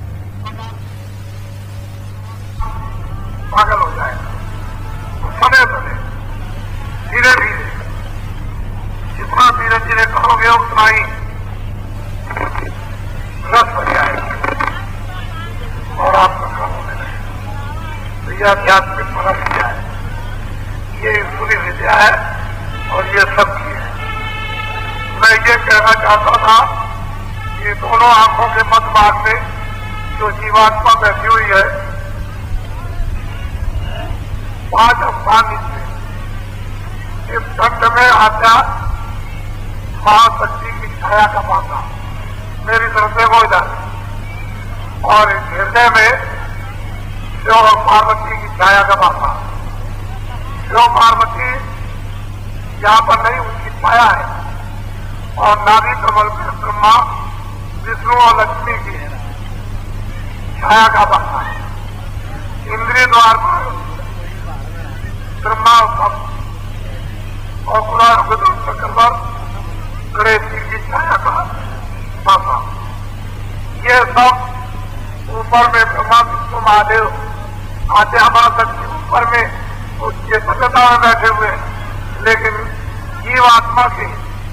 पागल हो जाएगा। तो समय धीरे धीरे जितना धीरे धीरे करोगे उतना ही रस बन जाएगा और आपका काम होने लगेगा। तो यह आध्यात्मिक विद्या है, ये पूरी विद्या है और ये सबकी है। मैं ये कहना चाहता था कि दोनों आंखों के मध्य भाग में जो जीवात्मा बैठी हुई है 5 स्थान इस दंड में आध्यात्म महाशक्ति की छाया का पाता मेरी तरफ से वो इधर और इस हृदय में शिव और पार्वती की छाया का पाता। शिव पार्वती यहाँ पर नहीं, उनकी छाया है और नाभि कमल में ब्रह्मा विष्णु और लक्ष्मी की छाया का पाता है। इंद्रिय द्वार पर ब्रह्मा और पुराण चक्र गणेश जी की छाया का पाता। ये सब ऊपर में ब्रह्मा विष्णु महादेव आते हमारा शक्ति ऊपर में उसके सत्यता में बैठे हुए, लेकिन जीवात्मा के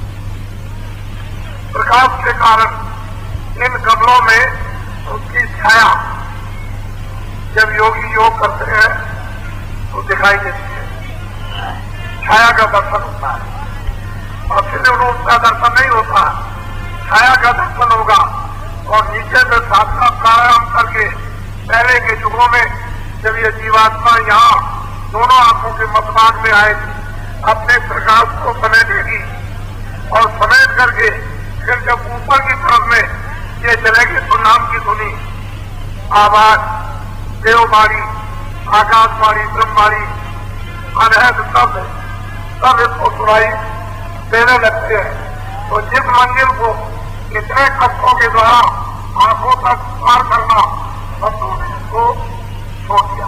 प्रकाश के कारण इन कमलों में उसकी छाया जब योगी योग करते हैं तो दिखाई देती है, छाया का दर्शन होता है। और फिर उसका दर्शन नहीं होता, छाया का दर्शन होगा और नीचे से साधना प्राणायाम करके पहले के युगों में जब ये जीवात्मा यहाँ दोनों आंखों के मध्यभाग में आएगी, अपने प्रकाश को समेटेगी और समेट करके फिर जब ऊपर की तरफ में ये चलेगी तो नाम की धुनी, आवाज, देववाणी, आकाशवाणी, ब्रह्मवाणी, अनहद सब इसको सुनाई देने लगते हैं। तो जिस मंजिल को इतने कष्टों के द्वारा आंखों तक पार करना बंधु ने इसको छोड़ दिया,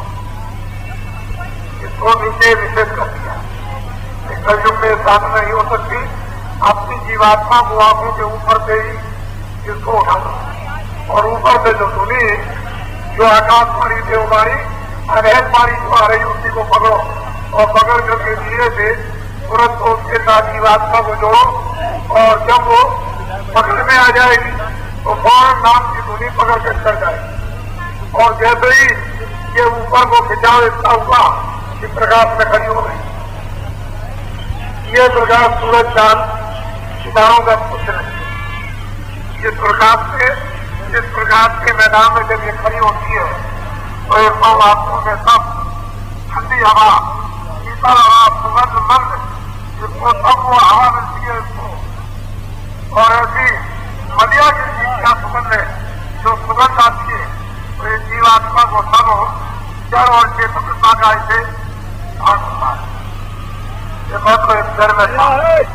इसको नीचे निषेध कर दिया। कलयुग में साधना नहीं हो सकती, अपनी जीवात्मा को आंखों के ऊपर से ही इसको उठाना और ऊपर से जो धुनी जो आकाशवाणी देववाणी अनहद वाणी जो आ रही उसी को पकड़ो और पकड़ करके धीरे से तुरंत उसके साथ जीवात्मा को जोड़ो और जब वो पकड़ में आ जाएगी तो फौरन नाम की धुनी पकड़ कर चढ़ जाएगी और जैसे ही ये ऊपर को खिंचाव इतना हुआ कि प्रकाश में खड़ी हो गई। ये प्रकाश सूरज चांद सितारों का पुत्र है। इस प्रकाश के मैदान में जब ये खड़ी होती है तो ये सब आंखों में सब ठंडी हवा शीतल हवा सुगंध मंद जिसको सब वो हवा मिलती है इसको और ऐसी मदिया की क्या सुगंध है जो सुगंध आती है तो ये जीवात्मा को सब जड़ और चेतनता का इसे भाग होता है। ये बात तो इस जड़ में था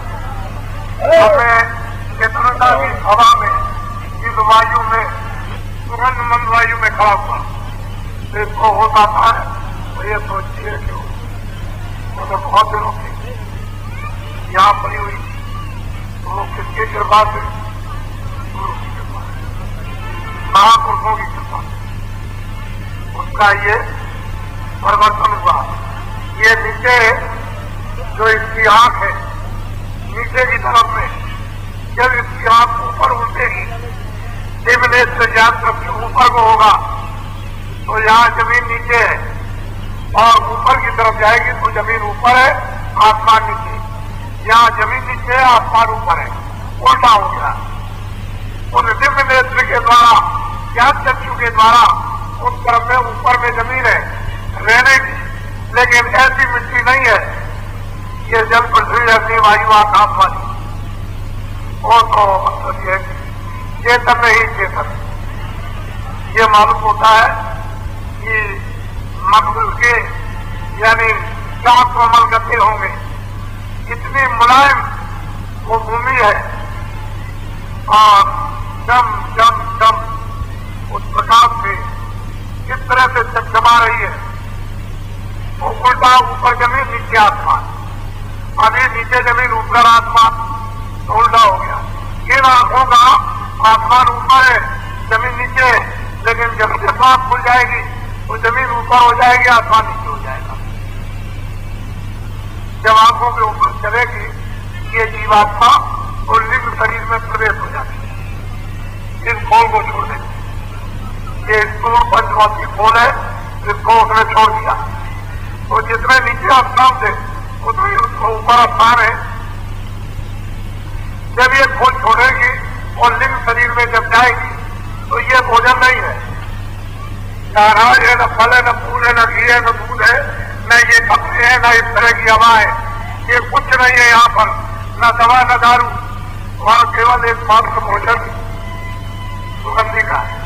हमें चेतनता की हवा में इस वायु में सुगंध मंद वायु में खड़ा हुआ इसको होता था तो ये सोचिए क्यों वो तो बहुत दिनों की यहाँ पड़ी हुई तो वो किसकी कृपा से गुरु की कृपा महापुरुषों की कृपा उसका ये परिवर्तन हुआ। ये नीचे जो इसकी आंख है नीचे की तरफ में जब इसकी आंख ऊपर उठेगी दिव्य ज्ञान सबके ऊपर को होगा तो यहाँ जमीन नीचे है और ऊपर की तरफ जाएगी तो जमीन ऊपर है आसमान नीचे। यहाँ जमीन नीचे है आसमान ऊपर है उल्टा हो गया। उस दिव्य नेत्र के द्वारा ज्ञान चक्षु के द्वारा उस तरफ में ऊपर में जमीन है रहने की लेकिन ऐसी मिट्टी नहीं है ये जल पृथ्वी अग्नि वायु आकाश वाली वो तो मतलब ये चेतन नहीं चेतन ये मालूम होता है कि मकबूल के यानी 400 मल गति होंगे इतनी मुलायम वो भूमि है और जम जम जम उस प्रकाश से किस तरह से चमचमा रही है वो उल्टा ऊपर जमीन नीचे आसमान अभी नीचे जमीन ऊपर आसमान तो उल्टा हो गया। इन आंखों का आसमान ऊपर है जमीन नीचे है लेकिन जब से सांस खुल जाएगी तो जमीन ऊपर हो जाएगी आसमान नीचे हो जाएगा। जब आंखों के ऊपर चलेगी ये जीवात्मा और लिंग शरीर में प्रवेश हो जाती है। इस खोल को छोड़ देगी ये स्थूल पंचवती खोल है जिसको उसने छोड़ दिया तो जितने नीचे स्थान थे उतने उसको ऊपर स्थान है। जब ये खोल छोड़ेगी और लिंग शरीर में जब जाएगी तो ये भोजन नहीं है न अनाज है न फल है न फूल है न घी है न दूध है न ये कपड़े हैं न इस तरह की हवा है ये कुछ नहीं है। यहाँ पर न दवा न दारू वहां केवल एक मात्र भोजन सुगंधी का है।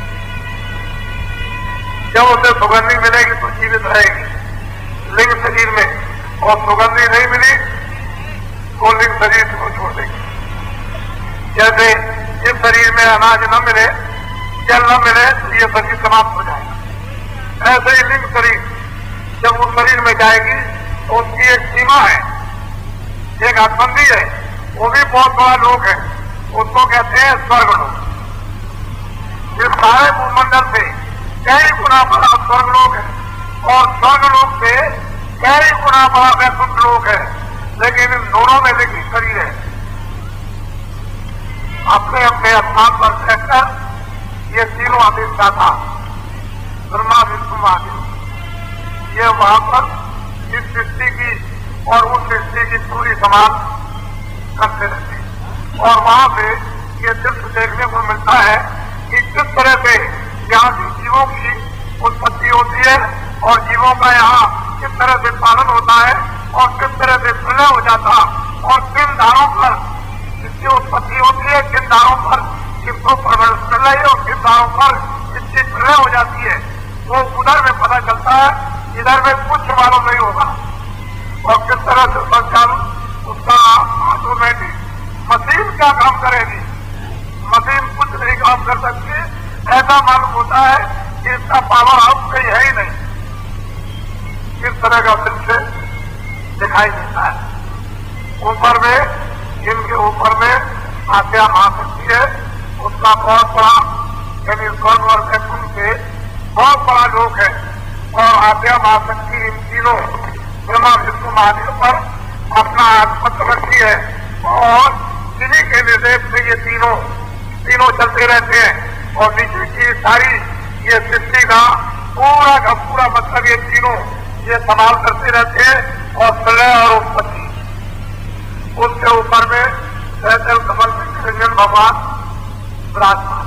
जब उसे सुगंधी मिलेगी तो जीवित रहेगी लिंग शरीर में और सुगंधी नहीं मिली तो लिंग शरीर को छोड़ देगी। जैसे इस शरीर में अनाज न मिले जल न मिले तो ये शरीर समाप्त हो जाएगा। ऐसे ही लिंग शरीर जब उस शरीर में जाएगी तो उसकी एक सीमा है एक हदबंदी है वो भी बहुत बड़ा लोक है उसको कहते हैं स्वर्ग लोक। इस सारे भूमंडल से कई गुना बड़ा स्वर्ग लोक है और स्वर्ग लोक से कई गुना बड़ा वैकुंठ लोक है लेकिन इन दोनों में एक ही शरीर है। अपने अपने स्थान पर रहकर ये तीनों अधिष्ठाता ब्रह्मा विष्णु महादेव ये वहां पर इस सृष्टि की और उस सृष्टि की पूरी समान करते रहते हैं और वहां से ये दृश्य देखने को मिलता है कि किस तरह से यहाँ की जीवों की उत्पत्ति होती है और जीवों का यहाँ किस तरह से पालन होता है और किस तरह से प्रलय हो जाता और किन धारों पर जिसकी उत्पत्ति होती है किन धारों पर जिसको प्रलय और किन धारों पर जिसकी प्रलय हो जाती है वो उधर में पता चलता है इधर में कुछ मालूम नहीं होगा और किस तरह से संचालन उसका ऑटोमेटिक मशीन क्या काम करेगी मशीन कुछ नहीं काम कर सकती ऐसा मालूम होता है कि इसका पावर हाउस कहीं है ही नहीं। किस तरह का दृश्य दिखाई देता है ऊपर में इनके ऊपर में आज्ञा महाशक्ति है उसका बहुत बड़ा यानी स्वर्ग और वैकुंठ से बहुत बड़ा लोक है और आद्या महाशक्ति इन तीनों ब्रह्मा विष्णु महादेव पर अपना आधिपत्य रखती है और इन्हीं के निर्देश से ये तीनों चलते रहते हैं और नीचे की सारी ये सृष्टि का पूरा मतलब ये तीनों ये संभाल करते रहते हैं और प्रलय और उत्पत्ति उसके ऊपर में सहजल कमल कृष्ण भगवान विराजमान।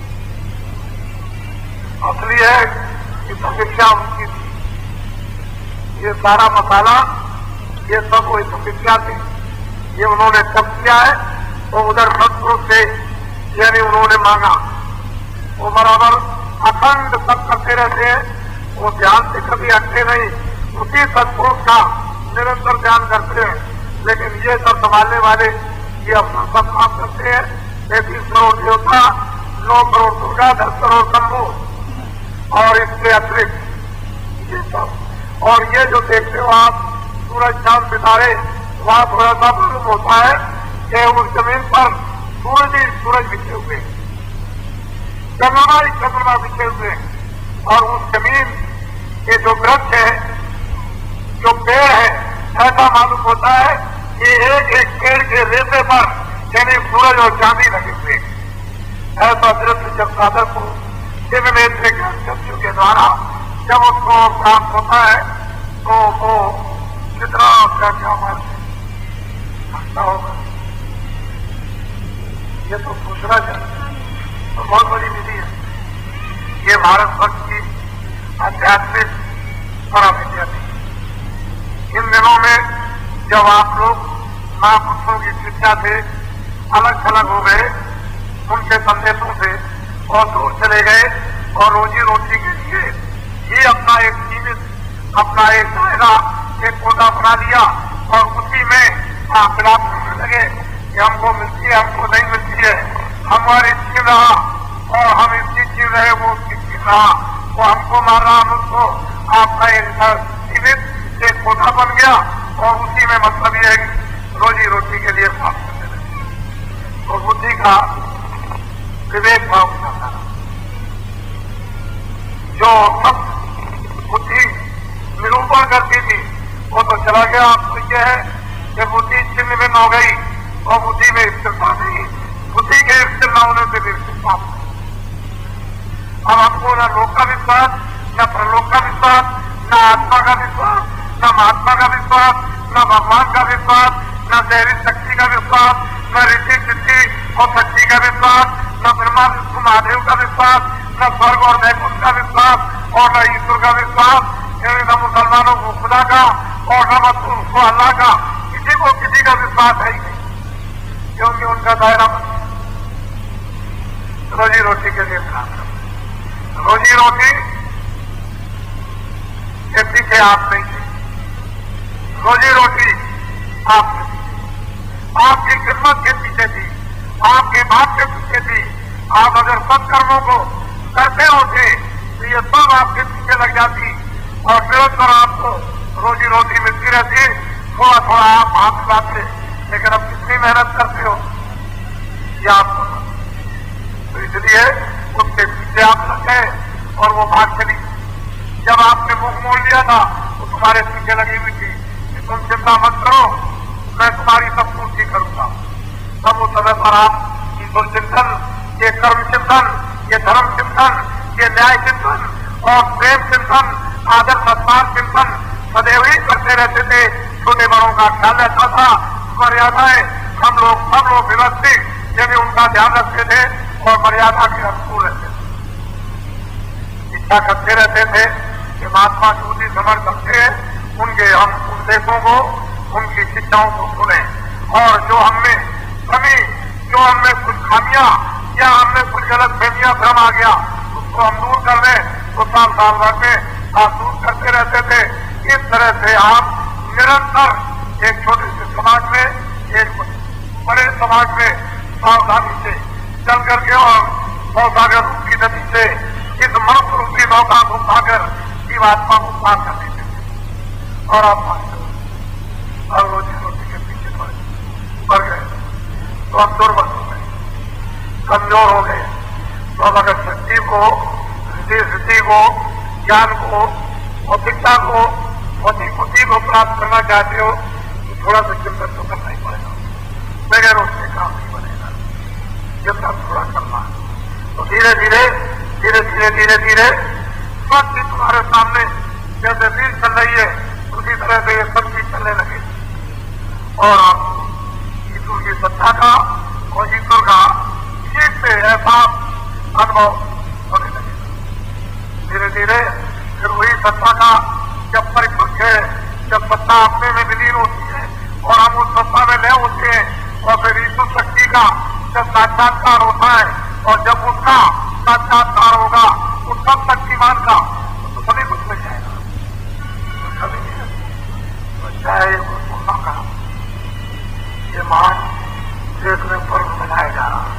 असली है कि तपस्या उनकी थी, ये सारा मसाला ये सब वही तपस्या थी, ये उन्होंने तप किया है तो उधर सत्पुरुष से यानी उन्होंने मांगा, वो बराबर अखंड तप करते रहते हैं, वो ध्यान से कभी हटते नहीं, उसी सत्पुरुष का निरंतर ध्यान करते हैं। लेकिन ये सब संभालने वाले ये अपना सब काम करते हैं। 33 करोड़ देवता, 9 करोड़ दुर्गा, 10 करोड़ शंभु और इसके अतिरिक्त ये सब। और ये जो देखते हो आप सूरज चांद सितारे, वहां थोड़ा सा मालूम होता है कि उस जमीन पर सूरज बिछे हुए, चंद्रमा बिछे हुए, और उस जमीन के जो वृक्ष है, जो पेड़ है, ऐसा मालूम होता है कि एक एक पेड़ के रेते पर यानी सूरज और चांदी लगे हुए। ऐसा दृश्य जब साधक को दिव्य नेत्र चक्षु के द्वारा जब उसको प्राप्त होता है तो वो कितना क्या मानता होगा। ये तो दूसरा जन तो बहुत बड़ी विधि है। ये भारत वर्ष की आध्यात्मिक पराविद्या थी। इन दिनों में जब आप लोग महापुरुषों की शिक्षा से अलग थलग हो गए, उनके संदेशों से और दूर चले गए और रोजी रोटी के लिए ही अपना एक सीमित अपना एक दायरा एक कोटा बना लिया और उसी में आप विलाप करने लगे कि हमको मिलती है, हमको नहीं मिलती है, हमारी छीन रहा और हम इसकी छीन रहे, वो उसकी छीन रहा, वो हमको मार रहा, हम उसको। आपका एक सीमित एक कोटा बन गया और उसी में मतलब ये है कि रोजी रोटी के लिए काम करते रहे। तो बुद्धि का विवेक भाव करता रहा, जो सब बुद्धि निरूपण करती थी वो तो चला गया। आपको यह है कि बुद्धि छिन्न भिन्न हो गई और बुद्धि में स्थिरता नहीं, बुद्धि के स्थिर न होने से भी स्थिरता। अब हमको न लोक का विश्वास, न परलोक का विश्वास, न आत्मा का विश्वास, न महात्मा का विश्वास, न भगवान का विश्वास, न दैवी शक्ति का विश्वास, न ऋषि सिद्धि और शक्ति का विश्वास, न ब्रह्मा विष्णु महादेव का विश्वास, न स्वर्ग और वैकुंठ का विश्वास और न ईश्वर का विश्वास, न मुसलमानों को खुदा का और न मजदूर को अल्लाह का, किसी को किसी का विश्वास है ही नहीं, क्योंकि उनका दायरा रोजी रोटी के लिए काम कर। रोजी रोटी के पीछे आप नहीं थे, रोजी रोटी आप आपकी खिदमत के पीछे थी, आपके बाप के पीछे थी। आप अगर सत्कर्मों को करते होते तो ये सब आपके पीछे लग जाती और निरंतर आपको रोजी रोटी मिलती रहती। थोड़ा थोड़ा आप हाथ लाते, लेकिन अब कितनी मेहनत करते हो ये आपको, तो इसलिए उसके पीछे आप लगे और वो भाग चली। जब आपने मुख मोड़ लिया था तो तुम्हारे पीछे लगी हुई थी कि तुम चिंता मत करो, मैं तुम्हारी सब पूर्ति करूंगा। तब उस समय पर आप ईश्वर चिंतन, ये कर्म चिंतन, ये धर्म चिंतन, ये न्याय चिंतन और प्रेम चिंतन, आदर सम्मान चिंतन सदैव ही करते रहते थे। छोटे बड़ों का ख्याल रहता था, मर्यादाएं हम लोग सब लोग व्यवस्थित यानी उनका ध्यान रखते थे और मर्यादा के अनुकूल रहते थे। इच्छा करते रहते थे कि महात्मा जी समझ सकते हैं, उनके हम उपदेशों को, उनकी शिक्षाओं को सुने और जो हमने कमी, जो हमने कुछ खामियां या हमने कुछ गलत फहमियां भ्रम आ गया उसको हम दूर कर दें। तो साल भर में आप दूर करते रहते थे। इस तरह से आप निरंतर एक छोटे से समाज में एक बड़े समाज में सावधानी से चल करके और नौसागर रूपी नदी से इस मनुष्य रूपी नौका को पाकर जीवात्मा को पार कर देते थे और आप और रोजी रोटी के पीछे पड़ गए तो हम दुर्बल हो गए, कमजोर हो गए। तो अब अगर शक्ति को, स्थिति को ज्ञान को, भौतिकता को, भौतिक बुद्धि को प्राप्त करना चाहते हो तो थोड़ा सा चिंतन तो करना ही पड़ेगा, बगैर उससे काम नहीं बनेगा। चिंतन थोड़ा करना, तो धीरे धीरे धीरे धीरे धीरे धीरे सब चीज तुम्हारे सामने जैसे रील चल रही है उसी तरह से ये सब चीज चलने लगे और आप ईश्वर की सत्ता का और ईश्वर का ठीक से एहसास अनुभव होने लगे। धीरे धीरे फिर वही सत्ता का जब परिपक्व है, जब सत्ता अपने में विलीन होती है और हम उस सत्ता में ले होते हैं और फिर ईश्वर शक्ति का जब साक्षात्कार होता है और जब उसका साक्षात्कार होगा उस सब शक्तिमान का तो सभी कुछ मिल जाएगा, तो सभी चाहे का ये मान देश में पर्व मनाया जा रहा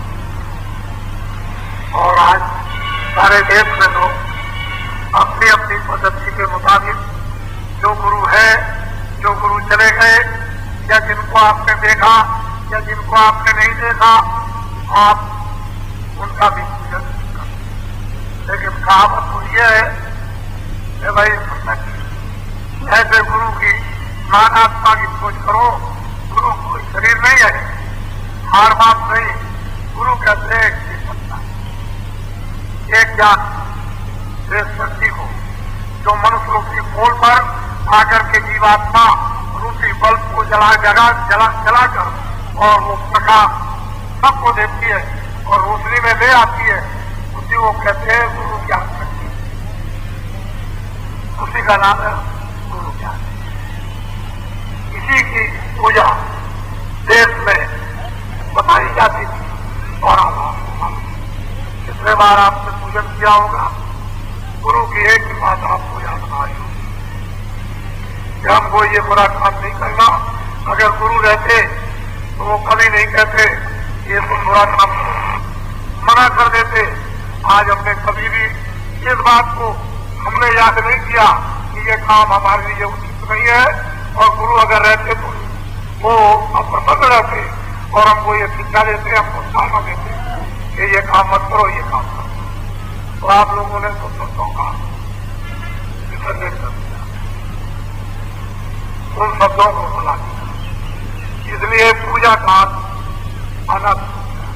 और आज सारे देश में लोग अपनी अपनी पद्धति के मुताबिक जो गुरु है, जो गुरु चले गए या जिनको आपने देखा या जिनको आपने नहीं देखा, आप उनका भी पूजन करें। लेकिन कहावत तो यह है कि भाई ऐसे गुरु की मानवता की खोज करो। गुरु कोई शरीर नहीं है, हार बात नहीं, गुरु कहते हैं एक ज्ञान देश शक्ति को जो मनुष्य रूपी पोल पर आकर के जीवात्मा रूपी बल्ब को जलाकर और वो प्रकाश सबको देती है और रोशनी में ले आती है, उसी को कहते हैं गुरु ज्ञान शक्ति। उसी का नाम है गुरु ज्ञान। इसी की पूजा देश में बताई जाती थी और कितने बार आपने पूजन किया होगा, गुरु की एक बात आपको याद आई होगी कि हमको ये बुरा काम नहीं करना। अगर गुरु रहते तो वो कभी नहीं कहते ये तुम बुरा काम करो, मना कर देते। आज हमने कभी भी इस बात को हमने याद नहीं किया कि ये काम हमारे लिए उचित नहीं है और गुरु अगर रहते तो वो अप्रसन्न रहते और हमको ये शिक्षा देते, हमको सलाह देते कि ये काम मत करो, ये काम करो। तो आप लोगों ने तो शब्दों का विसर्जन कर दिया, उन शब्दों को भुला दिया, इसलिए पूजा का अनर्थ हो गया।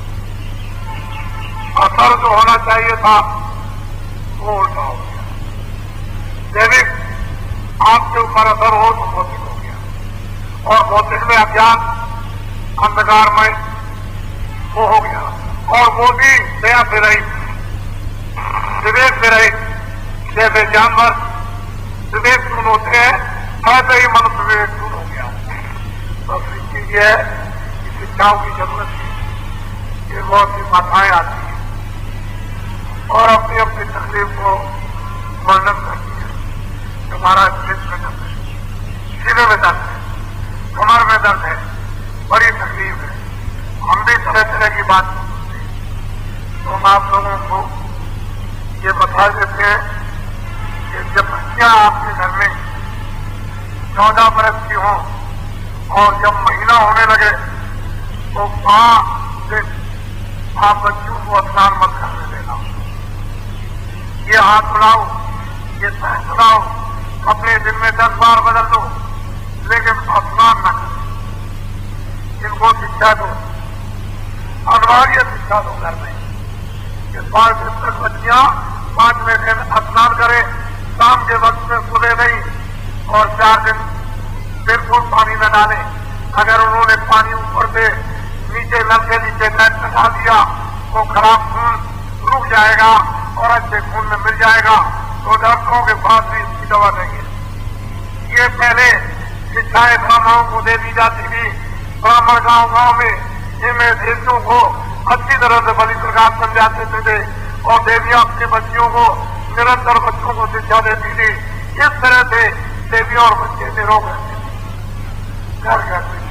असर जो होना चाहिए था वो उल्टा हो गया। जैविक आपके ऊपर असर हो तो भौतिक हो गया और भौतिक में अज्ञान अंधकारमय वो हो गया और वो भी दया से रहित, विवेक से रहित। जैसे जानवर विवेक शून्य होते हैं ऐसे ही मनुष्य विवेक शून्य हो गया। बस एक चीज ये है कि शिक्षाओं की जरूरत है। ये बहुत सी बाधाएं आती हैं और अपनी अपनी तकलीफ को वर्णन करती है। हमारा पेट में दर्द है, सीने में दर्द है, कमर में दर्द है, बड़ी तकलीफ है, हम भी तरह तरह की बात करते हैं। तो हम आप लोगों को ये बता देते हैं कि जब बच्चियां आपके घर में 14 बरस की हो और जब महीना होने लगे तो 5 दिन आप बच्चों को स्नान मत करने देना। ये हाथ उड़ाओ, ये पैर उड़ाओ, अपने दिन में 10 बार बदल दो, लेकिन स्नान न करो। इनको शिक्षा दो, अनिवार्य शिक्षा दो घर में। 5 दिन तक बच्चियां 5वें दिन स्नान करें, शाम के वक्त में सुबह नहीं और 4 दिन बिल्कुल पानी न डालें। अगर उन्होंने पानी ऊपर से नीचे नल के नीचे नट लगा दिया तो खराब खून रुक जाएगा और अच्छे खून में मिल जाएगा, तो डॉक्टरों के पास भी इसकी दवा नहीं है। ये पहले शिक्षाएं ब्राह्मणों को दे दी जाती थी। ब्राह्मण गांव में इनमें देवियों को अच्छी तरह से बलि प्रकाश बन जाते थे और देवियां अपने बच्चियों को निरंतर बच्चों को शिक्षा देती थी। इस तरह से देवियां और बच्चे निरोग रहते थे। घर घर में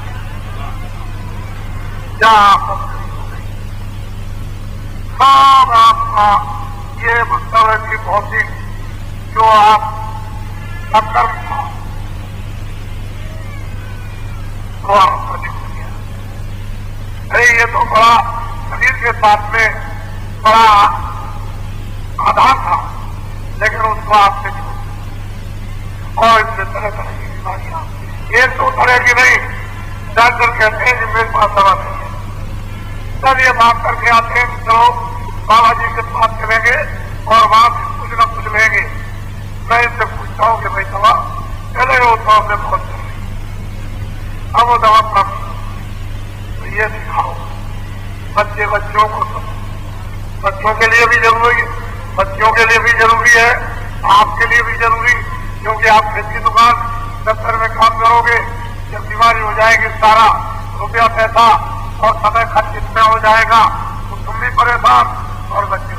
सब आपका ये मतलब है कि भौतिक जो आप अकर्म था वो आपको दिख गया। अरे ये तो बड़ा शरीर के साथ में बड़ा आधार था, लेकिन उसको आपसे और इससे तरह तरह की बीमारियां, एक दो तरह की नहीं, डॉक्टर कहते हैं कि मेरे पास दवा नहीं है, तब ये बात करके आते हैं कि चलो बाबा जी के पास चलेंगे और वहां से कुछ न कुछ लेंगे। मैं इससे पूछता हूँ कि भाई दवा पहले वो दवा से बहुत जरूरी, अब वो दवा प्राप्त तो ये सिखाओ बच्चों को, बच्चों के लिए भी जरूरी है, बच्चों के लिए भी जरूरी है, आपके लिए भी जरूरी, क्योंकि आप खेत की दुकान दफ्तर में काम करोगे, जब बीमारी हो जाएगी सारा रुपया पैसा और समय खर्च इसमें हो जाएगा तो तुम भी परेशान और बच्चे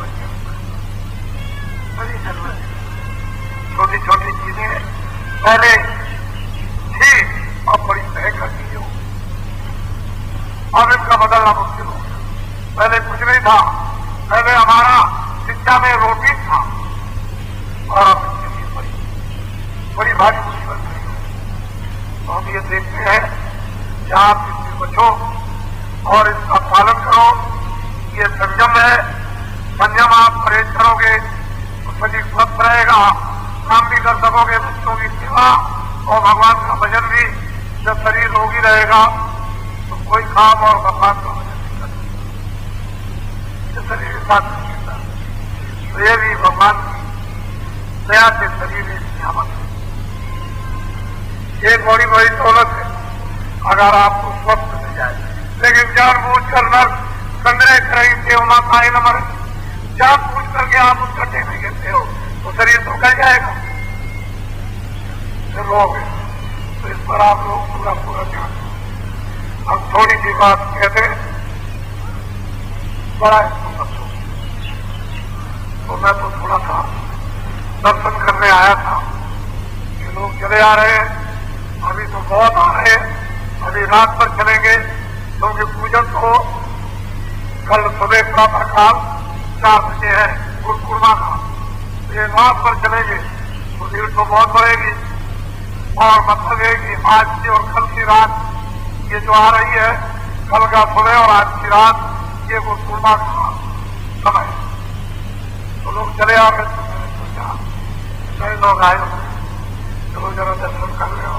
बड़ी जरूरत है। छोटी छोटी चीजें पहले थी और बड़ी तय कर दी हो, अब इसका बदलना मुश्किल हो गया। पहले कुछ नहीं था, पहले हमारा शिक्षा में रोटी था और अब इसके लिए बड़ी भारी मुसीबत है। तो हम ये देखते हैं कि आप इससे बचो और इसका पालन करो। ये संयम है, संयम आप परहेज करोगे तो शरीर स्वस्थ रहेगा, काम भी कर सकोगे, बच्चों की सेवा और भगवान का भजन भी। जब शरीर रोगी रहेगा तो कोई काम और भगवान का भजन नहीं कर सकता, शरीर के साथ नहीं करता। तो ये भी भगवान की दया से शरीर एक नियामत है, एक बड़ी बड़ी दौलत है अगर आपको स्वस्थ मिल जाए। लेकिन जानबूझकर नर्स संग्रह करेंगे माता नंबर, जानबूझ करके आप उस गड्ढे में गिरते हो तो शरीर तो गल जाएगा। रोग है तो इस पर आप लोग पूरा पूरा ध्यान दो। हम थोड़ी सी बात कहते हैं, बड़ा इसको बच्चों तो मैं तो थोड़ा सा दर्शन करने आया था कि लोग चले आ रहे हैं, अभी तो बहुत आ रहे हैं, अभी रात पर चलेंगे क्योंकि पूजन तो कल सुबह प्रातः काल 4 बजे है गुरुपूर्णिमा का। ये रात पर चलेंगे तो भीड़ तो बहुत बढ़ेगी और मतलब है कि आज की और कल की रात ये जो आ रही है, कल का सुबह और आज की रात ये गुरुपूर्णिमा का समय, तो लोग चले आ रहे। तो मैंने सोचा कई लोग आए, चलो जरा दर्शन कर ले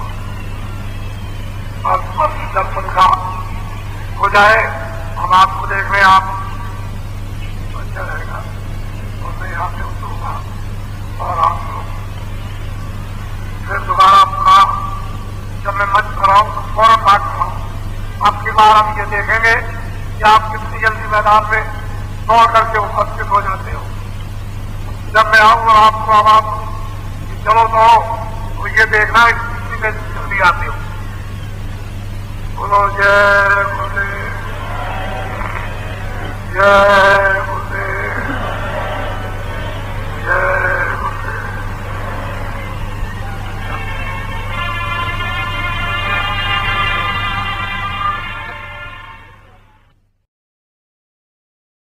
और दर्शन का हो जाए, हम आपको देख रहे हैं, आप अच्छा रहेगा। और मैं यहाँ से उतरूंगा और आप लोग फिर दोबारा अपना जब मैं मंच पर आऊँ तो फौरन बात कराऊँ। आपकी बार हम ये देखेंगे कि आप कितनी जल्दी मैदान में दौड़ करके उपस्थित हो जाते हो। जब मैं आऊँ और आपको आवाज चलो तो ये देखना कितनी में जल्दी आते हो। बोलो जय बोले जय